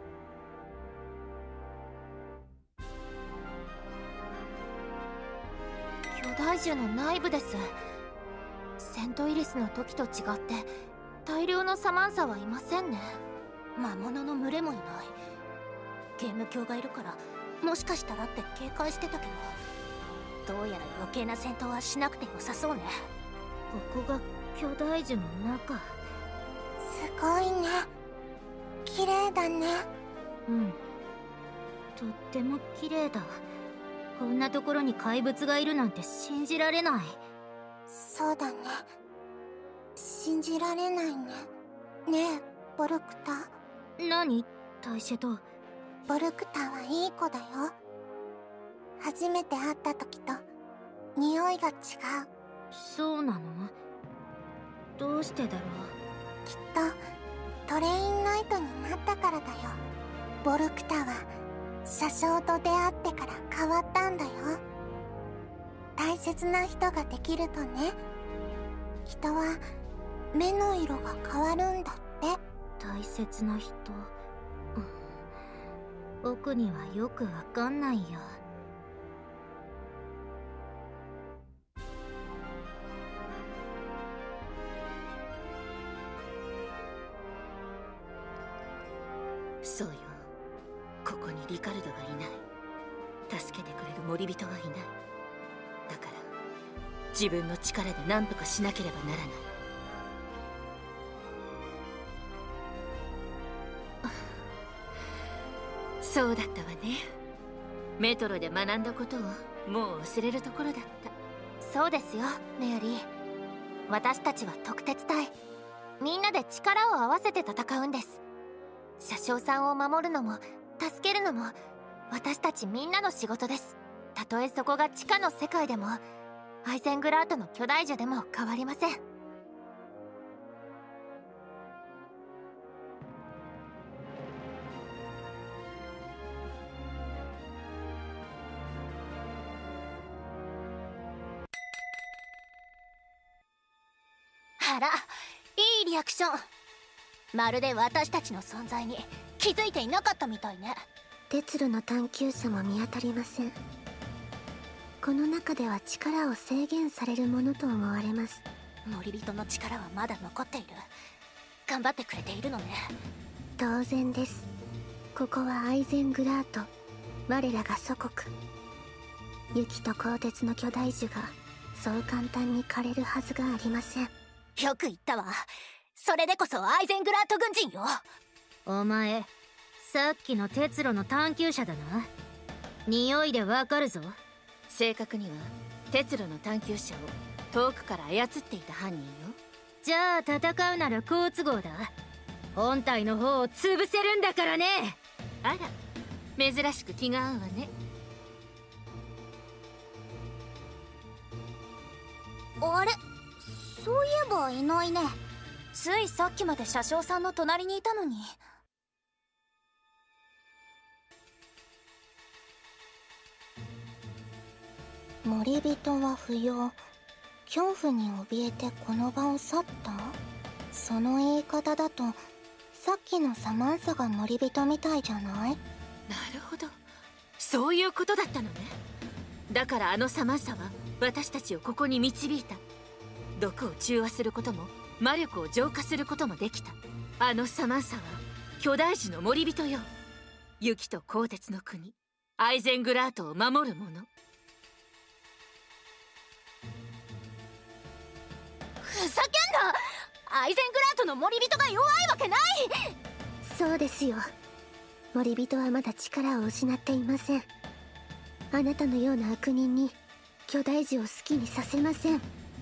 Speaker 5: 巨大樹の内部です。セントイリスの時と違って大量のサマンサはいませんね。
Speaker 2: 魔物の群れもいない。ゲーム卿がいるからもしかしたらって警戒してたけど、どうやら余計な戦闘はしなくて良さそうね。
Speaker 1: ここが巨大樹の中。
Speaker 3: すごいね。綺麗だね。
Speaker 1: うん、とっても綺麗だ。こんなところに怪物がいるなんて信じられない。
Speaker 3: そうだね。信じられないね。ねえ、ボルクタ。
Speaker 1: 何？大シェと。
Speaker 3: ボルクタはいい子だよ。初めて会った時と匂いが違う。
Speaker 1: そうなの？どうしてだろう。
Speaker 3: きっとトレインナイトになったからだよ。ボルクタは車掌と出会ってから変わったんだよ。大切な人ができるとね、人は目の色が変わるんだって。
Speaker 1: 大切な人、僕にはよくわかんないよ。
Speaker 4: そうよ、ここにリカルドがいない。助けてくれる森人がいない。だから自分の力で何とかしなければならない。そうだったわね。メトロで学んだことをもう忘れるところだった。
Speaker 5: そうですよ、メアリー。私たちは特鉄隊。みんなで力を合わせて戦うんです。車掌さんを守るのも助けるのも私たちみんなの仕事です。たとえそこが地下の世界でもアイゼングラートの巨大樹でも変わりません。
Speaker 2: あら、いいリアクション。まるで私たちの存在に気づいていなかったみたいね。
Speaker 3: 鉄路の探求者も見当たりません。この中では力を制限されるものと思われます。
Speaker 2: 森人の力はまだ残っている。頑張ってくれているのね。
Speaker 3: 当然です。ここはアイゼングラート、我らが祖国。雪と鋼鉄の巨大樹がそう簡単に枯れるはずがありません。
Speaker 2: よく言ったわ。それでこそアイゼングラート軍人よ。
Speaker 1: お前、さっきの鉄路の探求者だな。匂いでわかるぞ。
Speaker 4: 正確には鉄路の探求者を遠くから操っていた犯人よ。
Speaker 1: じゃあ戦うなら好都合だ。本体の方を潰せるんだからね。
Speaker 4: あら、珍しく気が合うわね。
Speaker 2: あれ、そういえばいないね。
Speaker 5: ついさっきまで車掌さんの隣にいたのに。
Speaker 3: 森人は不要。恐怖に怯えてこの場を去った？その言い方だとさっきのサマンサが森人みたいじゃない？
Speaker 4: なるほど、そういうことだったのね。だからあのサマンサは私たちをここに導いた。毒を中和することも魔力を浄化することもできた。あのサマンサは巨大樹の森人よ。雪と鋼鉄の国アイゼングラートを守る者。
Speaker 5: ふざけんな！アイゼングラートの森人が弱いわけない！
Speaker 3: そうですよ。森人はまだ力を失っていません。あなたのような悪人に巨大樹を好きにさせません。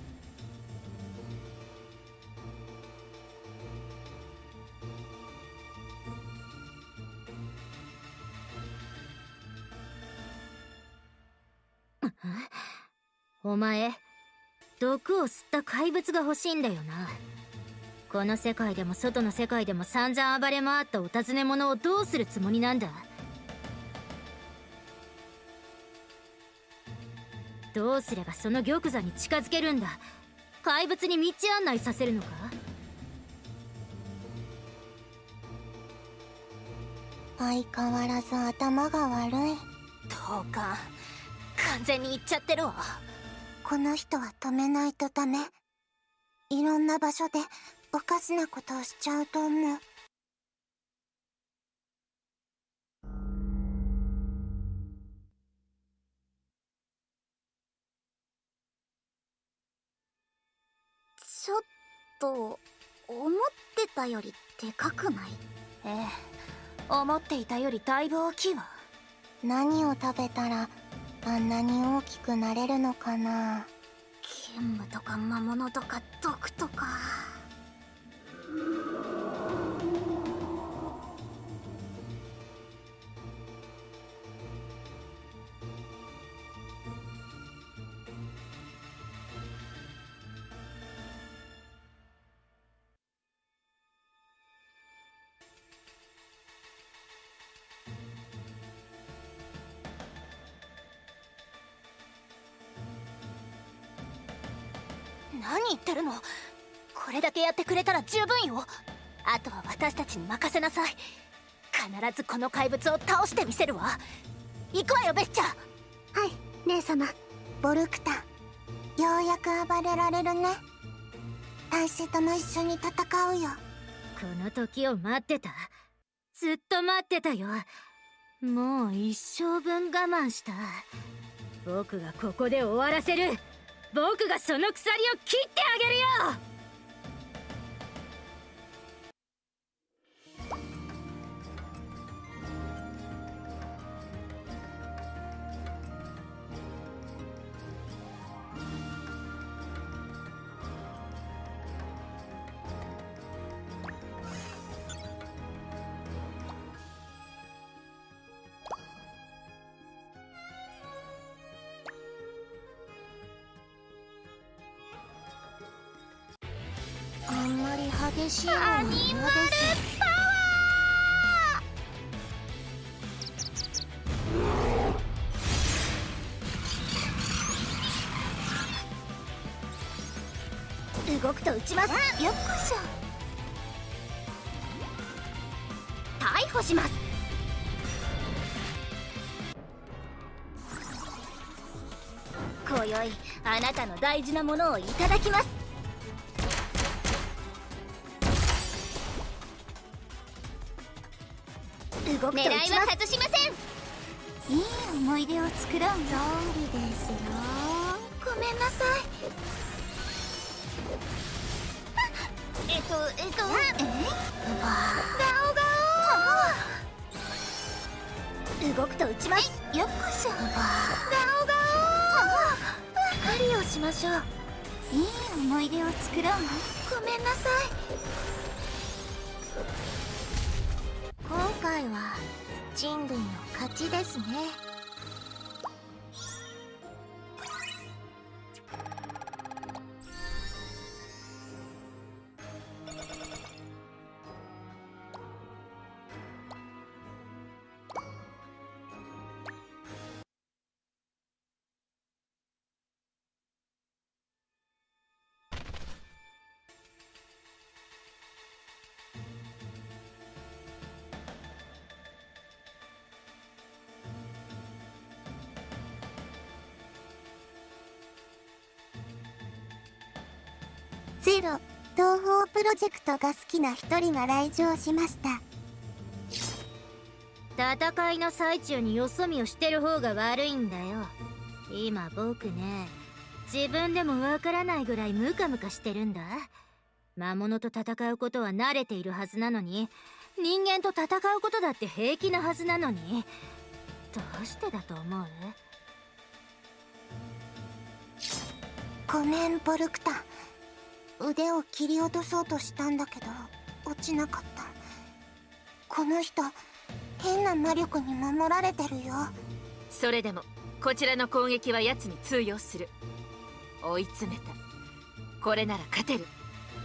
Speaker 1: お前、毒を吸った怪物が欲しいんだよな。この世界でも外の世界でも散々暴れ回ったお尋ね者をどうするつもりなんだ。どうすればその玉座に近づけるんだ。怪物に道案内させるのか？
Speaker 3: 相変わらず頭が悪い。
Speaker 5: 同感、完全に言っちゃってるわ。
Speaker 3: この人は止めないとダメ。いろんな場所でおかしなことをしちゃうと思う。
Speaker 2: ちょっと思ってたよりでかくない？
Speaker 5: ええ、思っていたよりだいぶ大きいわ。
Speaker 3: 何を食べたらあんなに大きくなれるのかな。
Speaker 2: 剣舞とか魔物とか毒とか。
Speaker 5: 何言ってるの？これだけやってくれたら十分よ。あとは私たちに任せなさい。必ずこの怪物を倒してみせるわ。行くわよ、ベッチャー。
Speaker 3: はい、姉様。ボルクタ、ようやく暴れられるね。大使とも一緒に戦うよ。
Speaker 1: この時を待ってた。ずっと待ってたよ。もう一生分我慢した。僕がここで終わらせる。僕がその鎖を切ってあげるよ。
Speaker 3: あんまり激しいのは嫌です。
Speaker 5: 動くと撃ちます。よっこいしょ。逮捕します。今宵あなたの大事なものをいただきます。動くと撃ちます。狙いは外しません。いい思い出を作ろう。ゾンビですよ。ごめんなさい。えっとえっとえガオガオ。動くと撃ちます。よっこいしょ。ガオガオ。 狩りをしましょう。
Speaker 3: いい思い出を作ろう。
Speaker 5: ごめんなさい。
Speaker 2: 今回は人類の勝ちですね。
Speaker 3: ゼロ東方プロジェクトが好きな一人が来場しました。
Speaker 1: 戦いの最中によそ見をしてる方が悪いんだよ。今僕ね、自分でもわからないぐらいムカムカしてるんだ。魔物と戦うことは慣れているはずなのに、人間と戦うことだって平気なはずなのに、どうしてだと思う？
Speaker 3: ごめんボルクタ。腕を切り落とそうとしたんだけど落ちなかった。この人変な魔力に守られてるよ。
Speaker 4: それでもこちらの攻撃は奴に通用する。追い詰めた。これなら勝てる。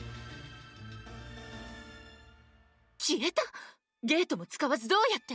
Speaker 4: 消えた。ゲートも使わずどうやって？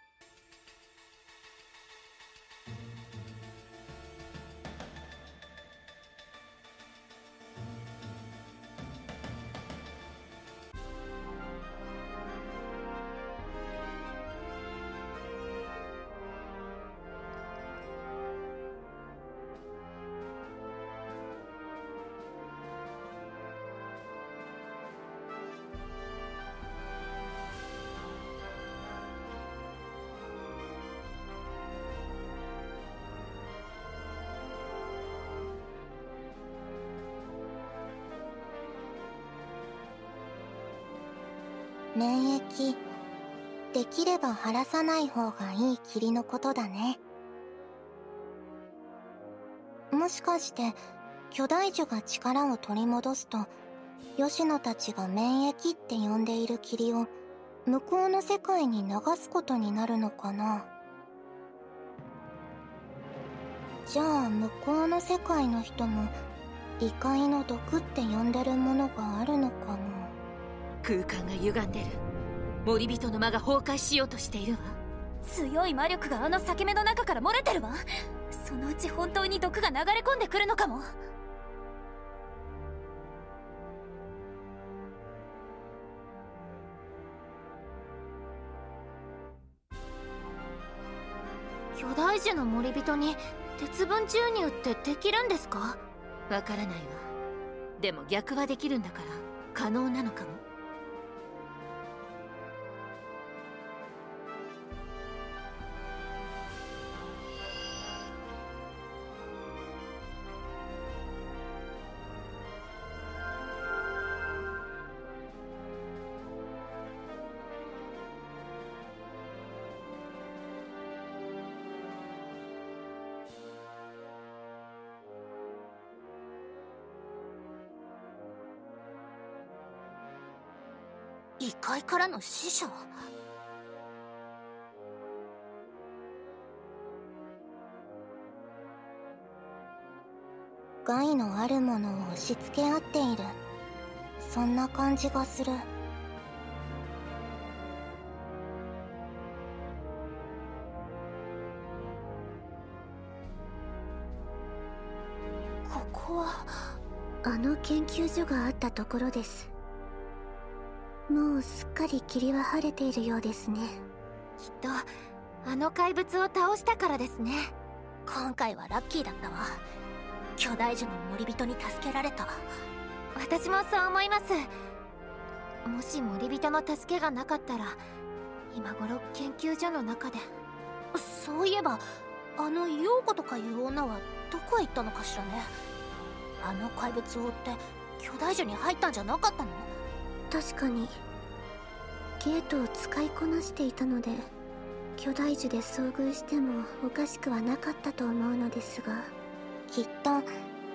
Speaker 3: 免疫、できれば晴らさない方がいい霧のことだね。もしかして巨大樹が力を取り戻すと、吉野たちが免疫って呼んでいる霧を向こうの世界に流すことになるのかな。じゃあ向こうの世界の人も異界の毒って呼んでるものがあるのかも。
Speaker 4: 空間が歪んでる。森人の間が崩壊しようとしているわ。
Speaker 5: 強い魔力があの裂け目の中から漏れてるわ。そのうち本当に毒が流れ込んでくるのかも。巨大樹の森人に鉄分注入ってできるんですか？
Speaker 4: わからないわ。でも逆はできるんだから可能なのかも。
Speaker 5: 異界からの使者？
Speaker 3: 害のあるものを押し付け合っている、そんな感じがする。
Speaker 5: ここは
Speaker 3: あの研究所があったところです。もうすっかり霧は晴れているようですね。
Speaker 5: きっとあの怪物を倒したからですね。今回はラッキーだったわ。巨大樹の森人に助けられた。私もそう思います。もし森人の助けがなかったら今頃研究所の中で。そういえばあの陽子とかいう女はどこへ行ったのかしらね。あの怪物を追って巨大樹に入ったんじゃなかったの？
Speaker 3: 確かにゲートを使いこなしていたので、巨大樹で遭遇してもおかしくはなかったと思うのですが、きっと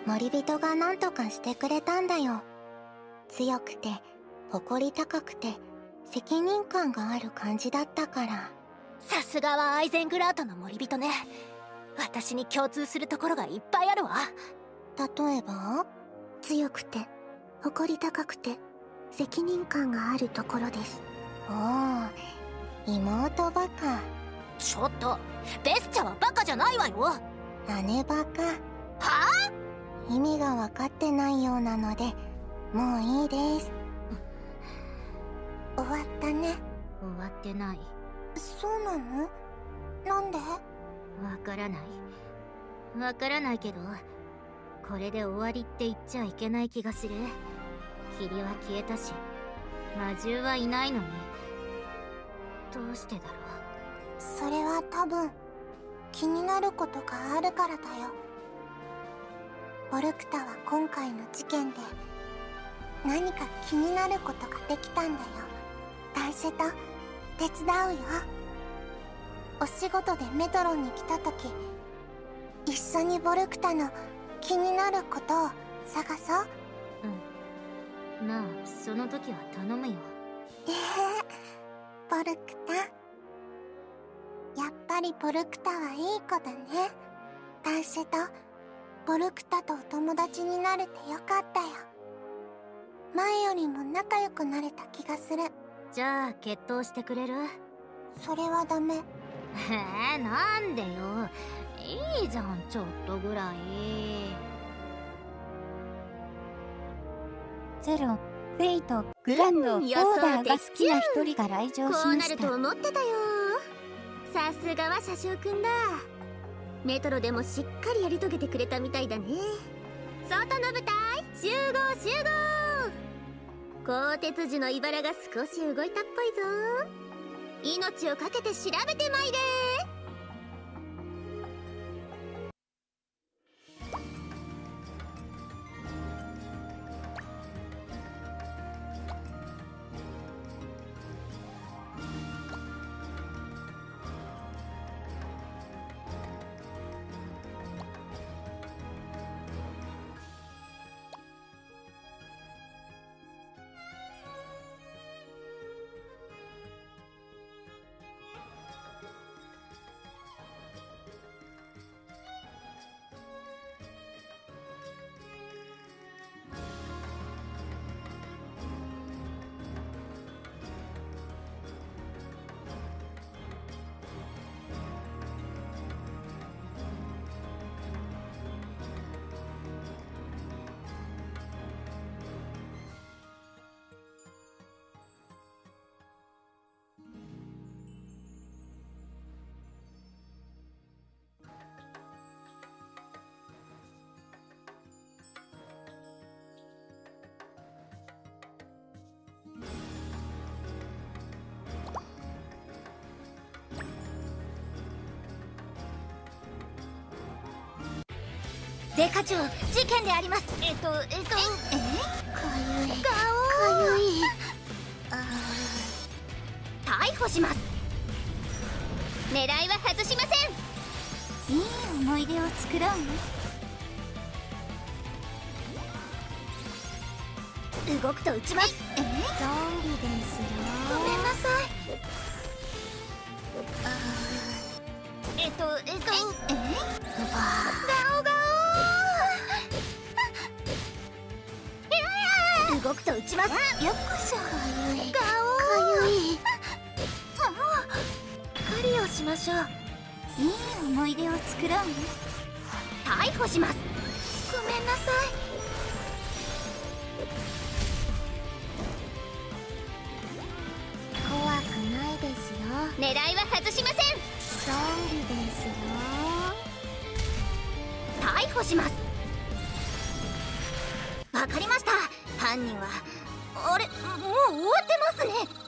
Speaker 3: 森人が何とかしてくれたんだよ。強くて誇り高くて責任感がある感じだったから。
Speaker 5: さすがはアイゼングラートの森人ね。私に共通するところがいっぱいあるわ。
Speaker 3: 例えば？強くて誇り高くて責任感があるところです。おお、妹バカ。
Speaker 5: ちょっと、ベスチャはバカじゃないわよ。
Speaker 3: 姉バカ。
Speaker 5: はあ？
Speaker 3: 意味が分かってないようなのでもういいです。終わったね。
Speaker 1: 終わってない。
Speaker 3: そうなの？なんで？
Speaker 1: わからない。わからないけど、これで終わりって言っちゃいけない気がする。霧は消えたし、魔獣はいないのに。どうしてだろう。
Speaker 3: それは多分気になることがあるからだよ。ボルクタは今回の事件で何か気になることができたんだよ。大シェと手伝うよ。お仕事でメトロに来た時、一緒にボルクタの気になることを探そう。
Speaker 1: うん。まあその時は頼むよ。
Speaker 3: ええボルクタ、やっぱりボルクタはいい子だね。大シェとボルクタとお友達になれてよかったよ。前よりも仲良くなれた気がする。
Speaker 1: じゃあ決闘してくれる？
Speaker 3: それはダメ。
Speaker 1: えー、なんでよ。いいじゃん、ちょっとぐらい。
Speaker 6: ゼロ、フェイト、グランド、オーダーが好きな一人が来場しました。
Speaker 5: こうなると思ってたよ。さすがは車掌くんだ。メトロでもしっかりやり遂げてくれたみたいだね。外の部隊集合集合。鋼鉄樹の茨が少し動いたっぽいぞ。命をかけて調べてまいれ。デカ長、事件であります。えっとえっとえ
Speaker 3: かゆい。
Speaker 5: か
Speaker 3: ゆい。
Speaker 5: 逮捕します。狙いは外しません。
Speaker 6: いい思い出を作ろうね。
Speaker 5: 動くと撃ちます。
Speaker 3: ゾンビですよ。
Speaker 5: ごめんなさい。えっとえっとえガオガオ。動くと撃ちます。
Speaker 3: よっこしょ。かゆい。
Speaker 5: ガオ
Speaker 3: かゆい。
Speaker 5: 狩りをしましょう。
Speaker 6: いい思い出を作ろうね。
Speaker 5: 逮捕します。ごめんなさい。
Speaker 3: 怖くないですよ。
Speaker 5: 狙いは外しません。
Speaker 3: ゾンビですよ。
Speaker 5: 逮捕します。わかりました。犯人はあれ、もう終わってますね。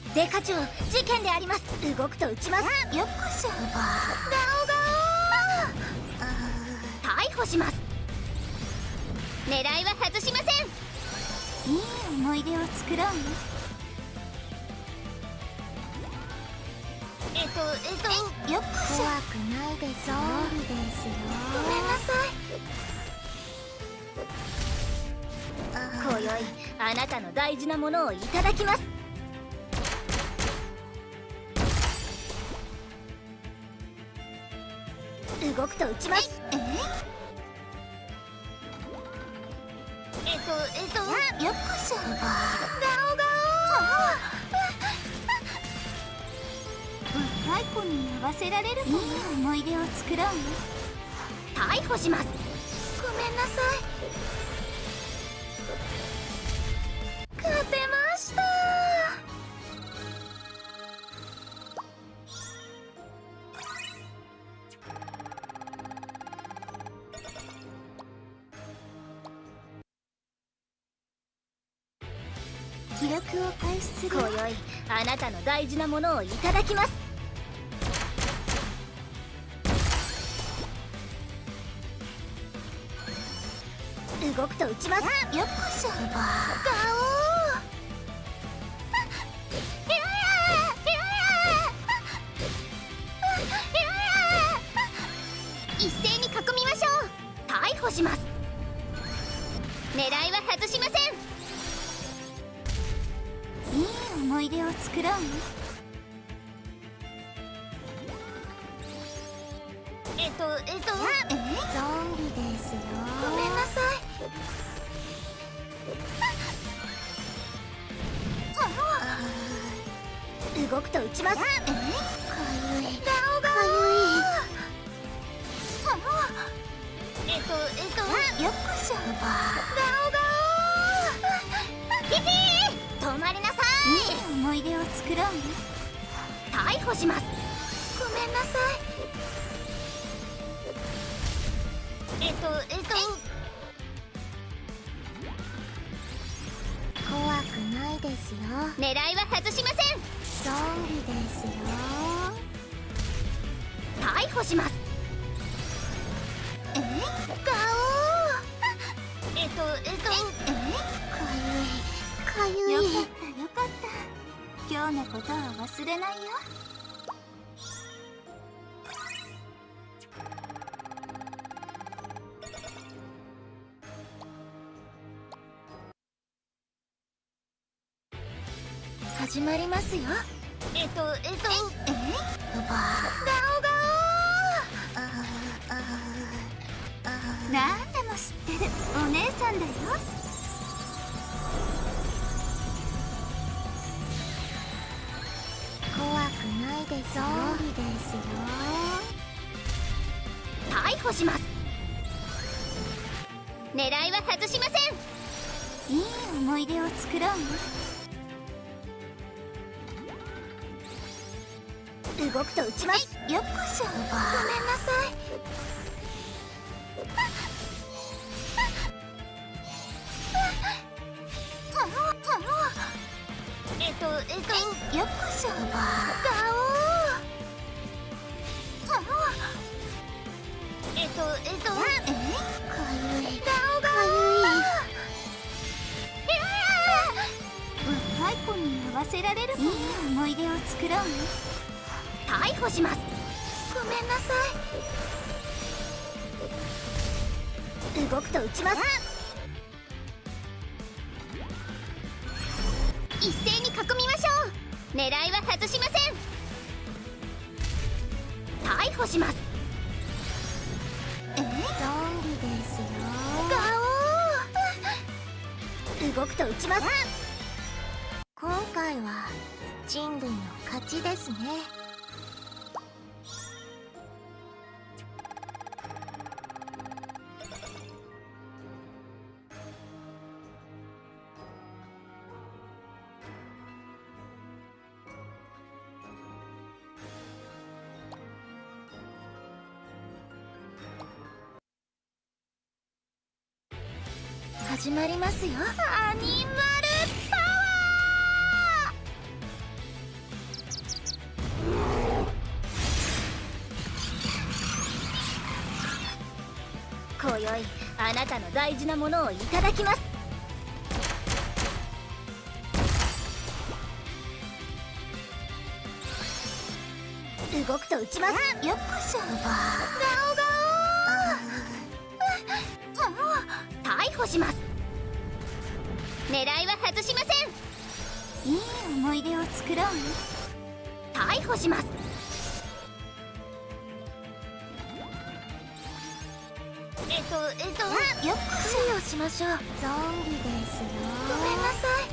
Speaker 5: デカ長、事件であります。動くと撃ちます。よっこいしょ。ガオガオ。逮捕します。狙いは外しません。いい思い出を作ろうね。えっとえっとよっこいしょ。
Speaker 3: 怖くないですよ。そうですよ。
Speaker 5: ごめんなさい。今宵あなたの大事なものをいただきます。動くと撃ちます。ええっとえっとよっこいしょ。ガオガオ。若い子に合わせられるかな。いい思い出を作ろうね。逮捕します。ごめんなさい。勝てました。記録を開始する。今宵あなたの大事なものをいただきます。動くと撃ちます。よっこいしょ。ガオー。一斉に囲みましょう。逮捕します。狙いは外しません。いい思い出を作ろうね。えっとえっとえゾンビですよ。ごめんなさい。動くと撃ちます。えかゆい。ガオガオ。えっとえっとよっこいしょ。ガオガオ。ピピー止まりなさい。いい思い出を作ろうね。逮捕します。ごめんなさい。えっとえっと
Speaker 3: 怖くないですよ。
Speaker 5: 狙いは外しません。
Speaker 3: ゾンビですよ。
Speaker 5: 逮捕します。えガオー。えっとえっとえ
Speaker 3: かゆい。
Speaker 5: よかったよかった。今日のことは忘れないよ。始まりますよ。えっとえっとええガオガオ。なんでも知ってるお姉さんだよ。
Speaker 3: 怖くないですよ。ゾンビですよ。
Speaker 5: 逮捕します。狙いは外しません。いい思い出を作ろうね。動くと撃ちます。よっこいしょ。ごめんなさい。えっとえっとよっこいしょ。ガオー。えっとえっとえかゆい。ガオガオ。若い子に合わせられるかな。いい思い出を作ろうね。逮捕します。ごめんなさい。動くと撃ちます。一斉に囲みましょう。狙いは外しません。逮捕します。えゾンビ
Speaker 3: ですよ。
Speaker 5: ガオー。動くと撃ちます。
Speaker 3: 今回は人類の勝ちですね。
Speaker 5: 始まりますよ。アニマルパワー。 今宵あなたの大事なものをいただきます。動くと撃ちます。よっこいしょ。ガオガオ。逮捕します。狙いは外しません。いい思い出を作ろうね。逮捕します。えっとえっとよっこいしょ。をしましょう。ゾンビですよ。ごめんなさい。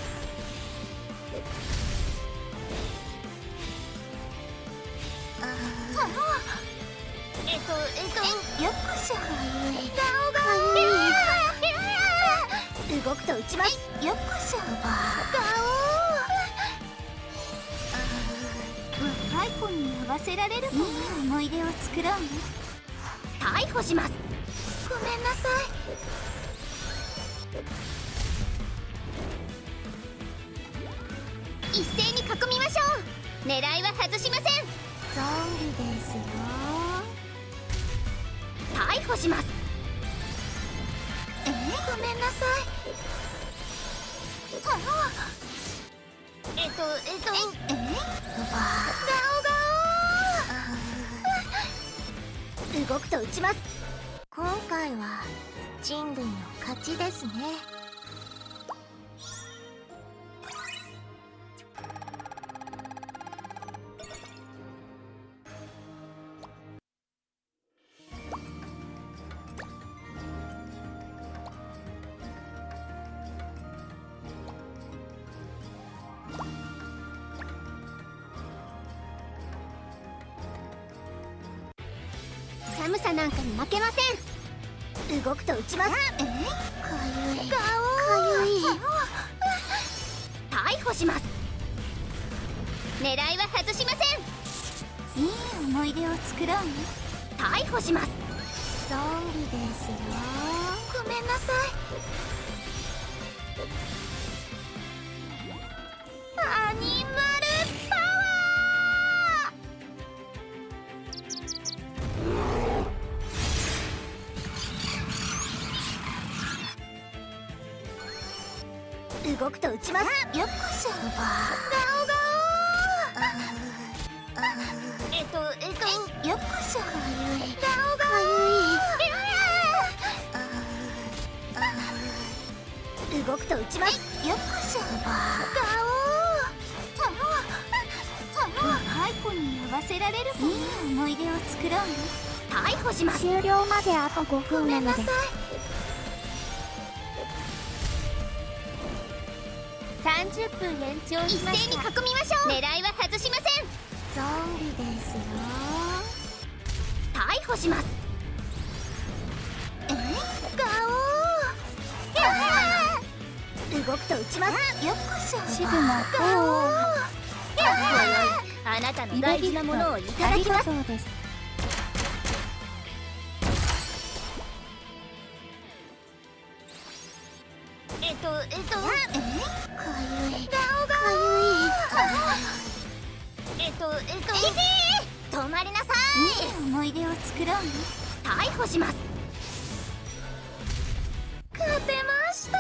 Speaker 5: えっとえっとよっこいしょ。ガオガオ。動くと撃ちます。よっこいしょ。ガオ。若い子に合わせられる。いい思い出を作ろうね。逮捕します。ごめんなさい。一斉に囲みましょう。狙いは外しません。ゾンビですよ。逮捕します。えー、ごめんなさい。えっとえっとえー、ガオガオ。動くと撃ちます。
Speaker 1: 今回は人類の勝ちですね。
Speaker 5: 寒さなんかに負けません。動くと撃ちます。えー、かゆい。ガオー。かゆい。逮捕します。狙いは外しません。いい思い出を作ろうね。逮捕します。ゾンビですよ。ごめんなさい。アニマルパワー。動くと撃ちます。よっこいしょ。ガオガオ。えっとえっとよっこいしょ。ガオガオ。動くと撃ちます。よっこいしょ。ガオ。若い子に合わせられる。いい思い出を作ろうね。逮捕します。
Speaker 3: 終了まであとごふんなので
Speaker 5: さんじゅっぷん延長しました。一斉に囲みましょう。狙いは外しません。
Speaker 1: ゾンビですよ。
Speaker 5: 逮捕します。えー、ガオー。動くと撃ちます。よっこいしょ。
Speaker 3: シグマ
Speaker 5: ガオー。あなたの大事なものをいただきます。
Speaker 3: そうです。
Speaker 5: えっとえっとえー、かゆい。ガオガオ。えっとえっと止まりなさい。いい思い出を作ろうね。逮捕します。勝てました。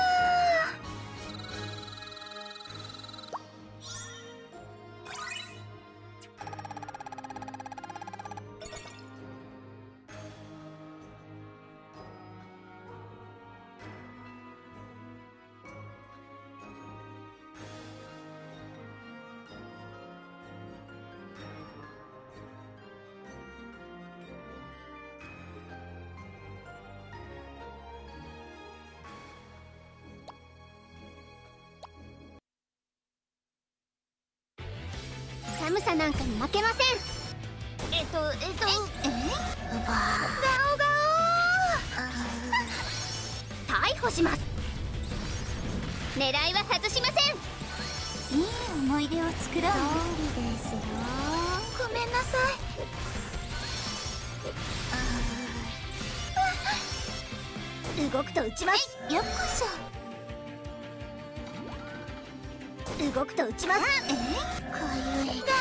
Speaker 5: 寒さなんかに負けません。えっとえっとえー、ガオガオ。逮捕します。狙いは外しません。いい思い出を作ろう。ゾンビですよ。ごめんなさい。動くと撃ちます。よっこいしょ。動くと撃ちます。えー、かゆい。ガオガ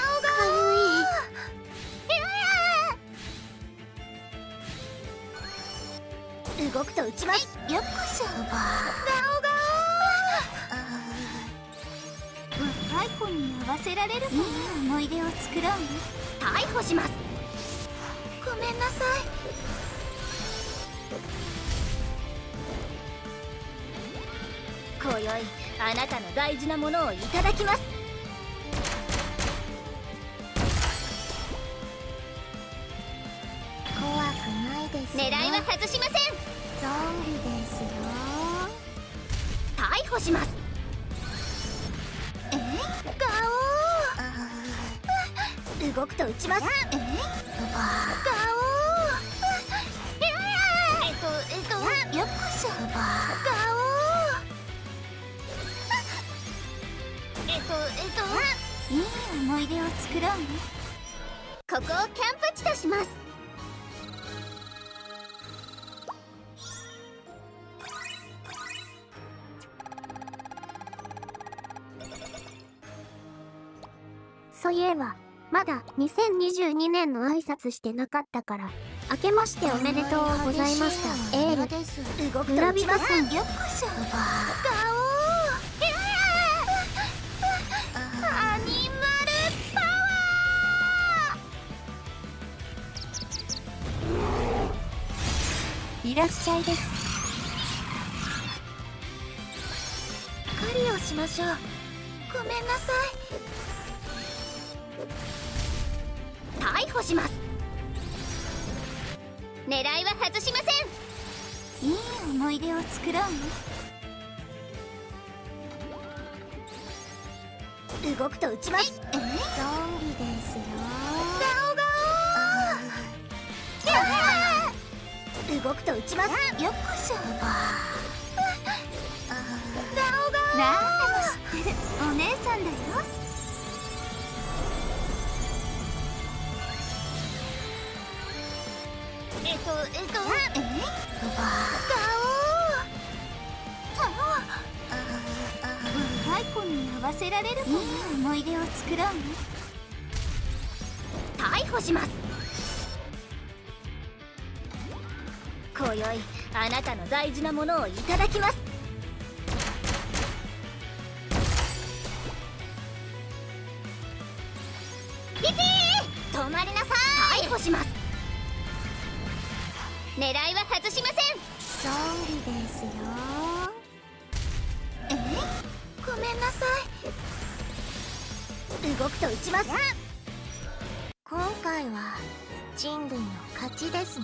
Speaker 5: オ。
Speaker 2: 動くと打ちます。よっこいしょ。ガオガオ。若い子に合わせられるかな。いい思い出を作ろうね。逮捕します。ごめんなさい。今宵あなたの大事なものをいただきます。怖くないですよ。狙いは外しません。ゾンビですよ。逮捕します。えガオー。動くと撃ちます。えガオー。えっとえっとよっこいしょ。ガオー。えっとえっといい思い出を作ろうね。ここをキャンプ地とします。
Speaker 3: そういえばまだにせんにじゅうにねんの挨拶してなかったから、明けましておめでとうございました。エール。
Speaker 2: 動くと打ちます。よっこいしょ。ガオー。アニマルパワ
Speaker 6: いらっしゃいです。
Speaker 2: 狩りをしましょう。ごめんなさい。逮捕します。狙いは外しません。いい思い出を作ろうね。動くと打ちます。えゾンビですよ。ガオガオ。動くと打ちます。よっこいしょ。ガオガオ。なんでも知ってるお姉さんだよ。えっとえっとえガオー。若い子に合わせられるかな。いい思い出を作ろうね。逮捕します。今宵あなたの大事なものをいただきます。ピピー止まりなさい。逮捕します。狙いは外しません。ゾンビですよ。えごめんなさい。動くと撃ちます。今回は人類の勝ちですね。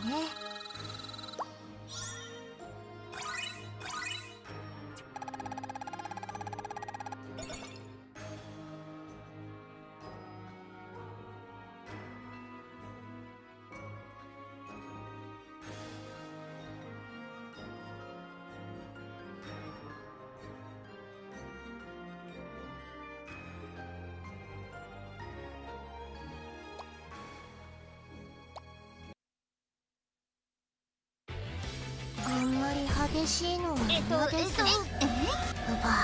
Speaker 2: あんまり激しいのは嫌です。えっとえっとえうば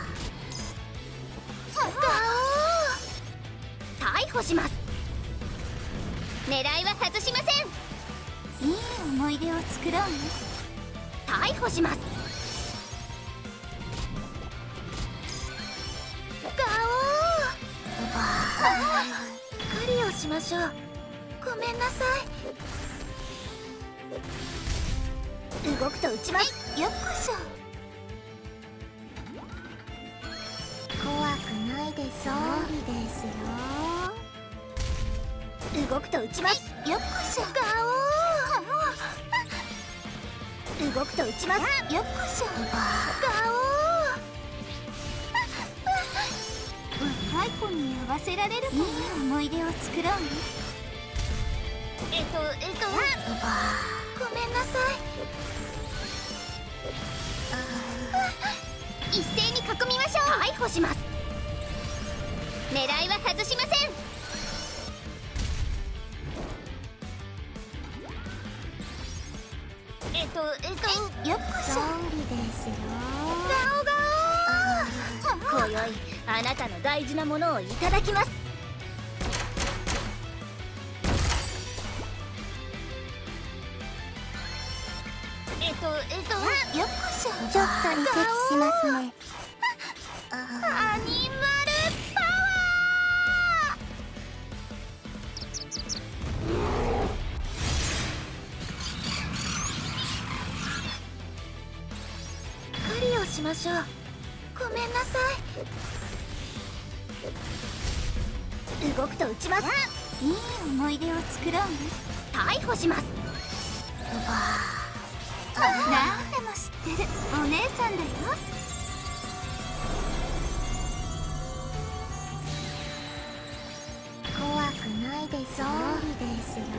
Speaker 2: ー。逮捕します。狙いは外しません。いい思い出を作ろうね。逮捕します。ガオー。うばー。狩りをしましょう。ごめんなさい。動くと打ちます。よっこいしょ。怖くないです。ゾンビですよ。動くと打ちます。よっこいしょ。ガオー。動くと打ちます。よっこいしょ。ガオー。若い子に合わせられるかな。いい思い出を作ろうね。えっとえっとごめんなさい。一斉に囲みましょう。逮捕します。狙いは外しません。えっとえっとよっこいしょ。ゾンビですよ。ガオガオ。今宵あなたの大事なものをいただきます。えっ
Speaker 5: っとえっと
Speaker 3: よっこしょ。ちょっと離席しますね。
Speaker 5: アニマルパワー。狩りをしましょう。ごめんなさい。動くと撃ちます。
Speaker 3: いい思い出を作ろうね。
Speaker 5: 逮捕します。
Speaker 3: なんでも知ってるお姉さんだよ。
Speaker 2: 怖くないですよ。ですよ。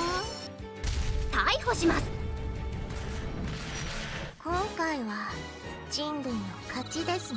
Speaker 5: 逮捕します。
Speaker 2: 今回は人類の勝ちですね。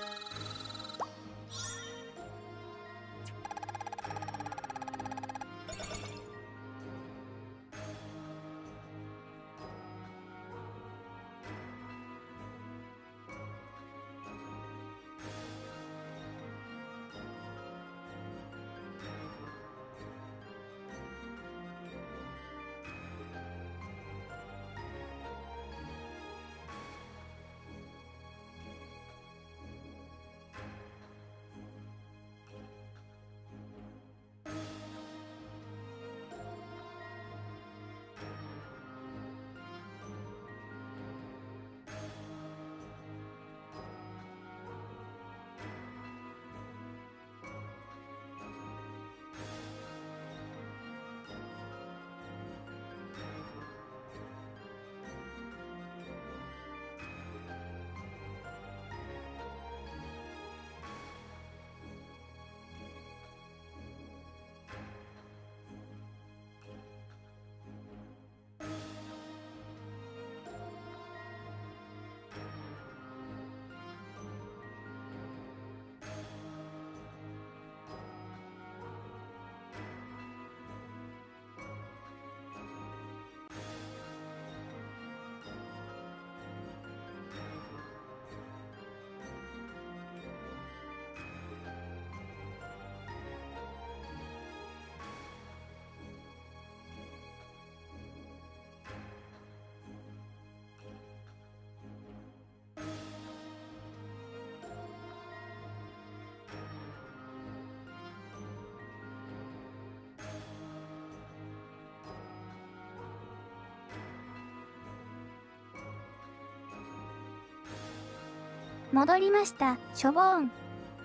Speaker 3: 戻りました、しょぼーん。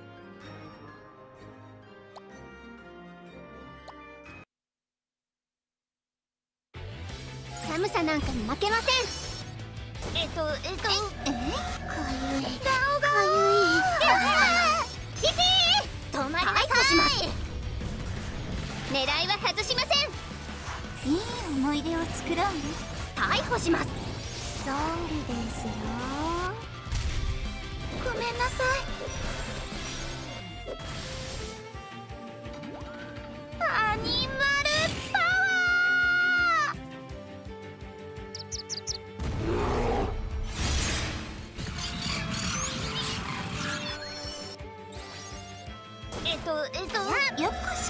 Speaker 5: 寒さなんかに負けません。えっとえっとえかゆいガオガオピピー止まりなさい。逮捕します。狙いは外しません。
Speaker 3: いい思い出を作ろうね。
Speaker 5: 逮捕します。
Speaker 2: ゾンビですよ。
Speaker 5: ごめんなさい。アニマルパワー。えっとえっと
Speaker 3: よっこしょ。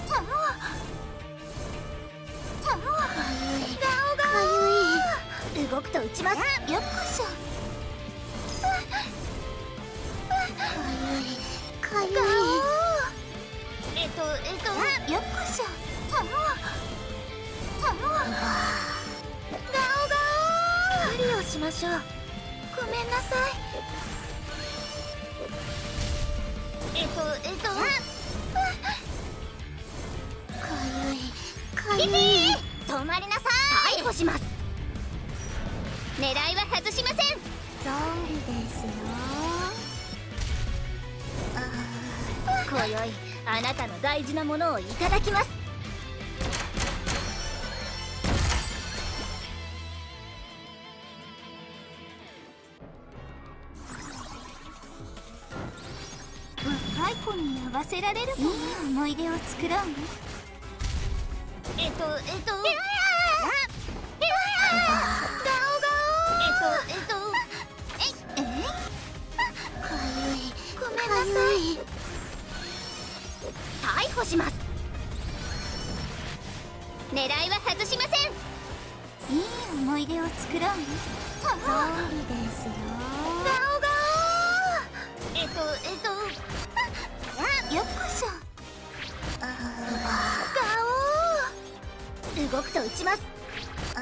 Speaker 5: ガオガオ動くと撃ちます。
Speaker 3: よっこしょ。
Speaker 2: かゆい。
Speaker 5: えっとえっと
Speaker 3: よっこしょ。
Speaker 5: ガオガオ狩りをしましょう。ごめんなさい。えっとえっと
Speaker 2: かゆい。かゆい。
Speaker 5: ピピー止まりなさい。逮捕します。狙いは外しません。
Speaker 2: ゾンビですよ。
Speaker 5: 今宵あなたの大事なものをいただきます。
Speaker 3: 若い子に合わせられるかな。いい思い出を作ろうね。
Speaker 5: えっとえっとガオガオえっとえっとええ
Speaker 2: かゆい。
Speaker 5: ごめんなさい。逮捕します。狙いは外しません。
Speaker 3: いい思い出を作ろうね。
Speaker 1: ゾンビですよ。
Speaker 2: ガオガオ。えっとえっとよっこいしょ。ガオ。動くと打ちます。ガ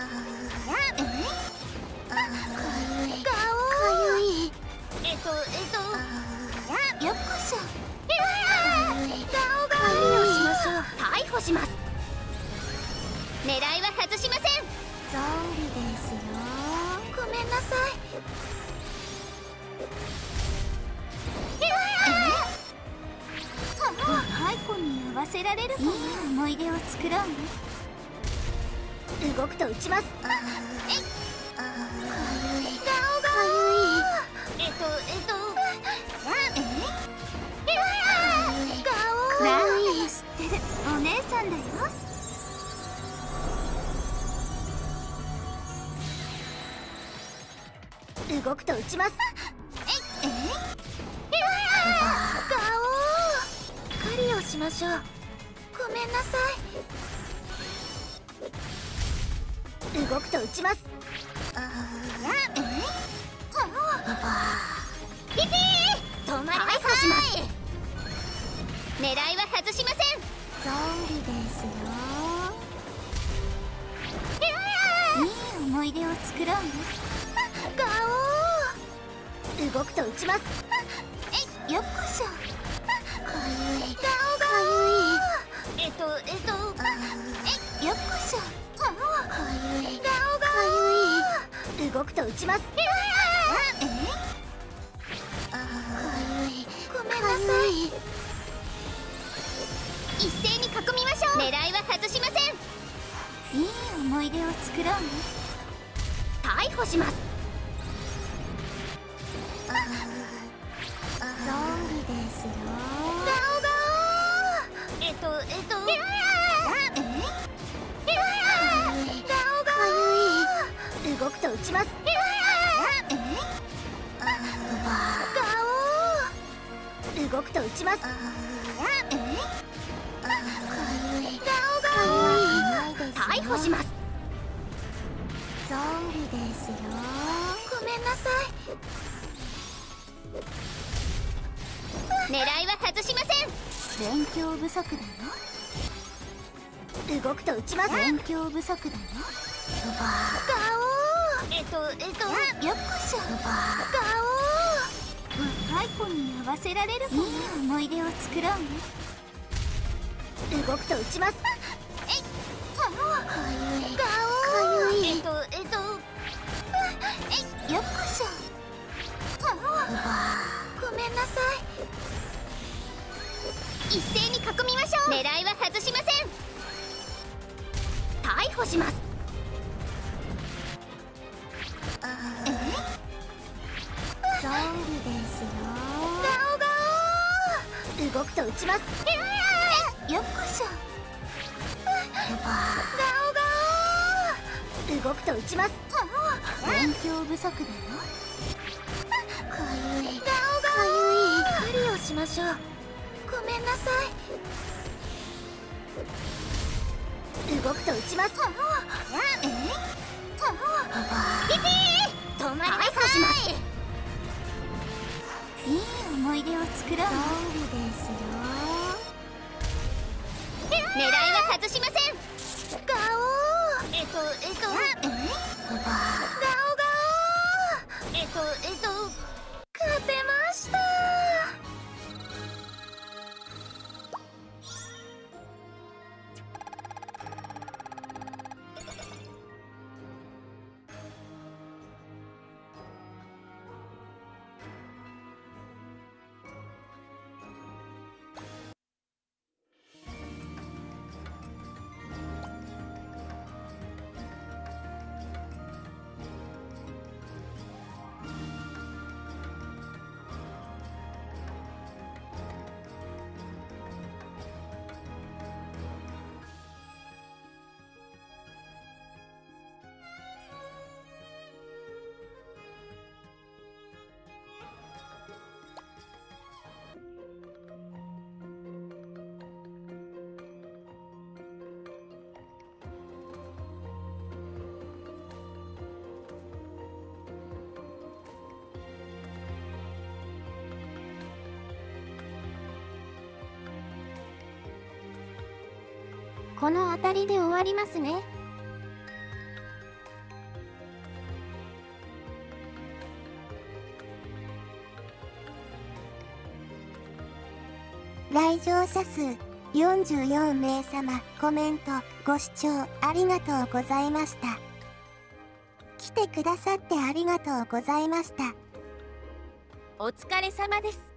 Speaker 2: オ。えっとえっとよっこいしょ。ガオガオ。しましょう。逮捕します。狙いは外しません。
Speaker 1: ゾンビですよ。
Speaker 2: ごめんなさい。
Speaker 3: 若い子に合わせられるかな。いい思い出を作ろうね。
Speaker 2: 動くと打ちます。えい。ガオガオ。えっとえっとえガオ。
Speaker 3: なんでも知ってるお姉さんだよ。
Speaker 2: 動くと打ちます。えいえい。ガオ。狩りをしましょう。ごめんなさい。動くと打ちます。えい。ピピー。止まりなさい。狙いは外しません。
Speaker 1: ゾンビですよ。
Speaker 3: いい思い出を作ろうね。
Speaker 2: ガオ。動くと打ちます。えい。よっこいしょ。かゆい。ガオガオ。えっとえっとえい。よっこいしょ。かゆい。ガオガオ。動くと打ちます。えい。かゆい。ごめんなさい。一斉に囲みましょう。狙いは外しません。
Speaker 3: いい思い出を作ろうね。
Speaker 2: 逮捕します。
Speaker 1: ゾンビですよ。
Speaker 2: ガオガオ。えっとえっとえい。ガオガオ。動くと打ちます。えい。ガオ。動くと打ちます。えい。ガオガオ。逮捕します。
Speaker 1: ゾンビですよ。
Speaker 2: ごめんなさい。狙いは外しません。
Speaker 3: 勉強不足だよ。
Speaker 2: 動くと打ちます。
Speaker 3: 勉強不足だよ。
Speaker 2: ガオ。えっとえっとよっこいしょ。ガ
Speaker 3: 若い子に合わせられるかな。いい思い出を作ろうね。
Speaker 2: オ。動くと打ちます。えい。ガオ。えっとえっとえい。よっこいしょ。ごめんなさい。一斉に囲みましょう。狙いは外しません。逮捕します。
Speaker 1: ゾンビですよ。
Speaker 2: ガオガオ。動くと打ちます。えい。よっこいしょ。ガオガオ。動くと打ちます。
Speaker 3: 勉強不足だよ。
Speaker 2: かゆい。ガオガオ。狩りをしましょう。ごめんなさい。動くと打ちます。えい。ピピー。止まりなさい。
Speaker 3: いい思い出を作ろうね。
Speaker 1: ゾンビですよ。
Speaker 2: 狙いは外しません。ガオ。えっとえっとえい。ガオガオ。えっとえっと勝てました。
Speaker 3: この辺りで終わりますね。来場者数よんじゅうよんめいさま、コメントご視聴ありがとうございました。来てくださってありがとうございました。
Speaker 5: お疲れ様です。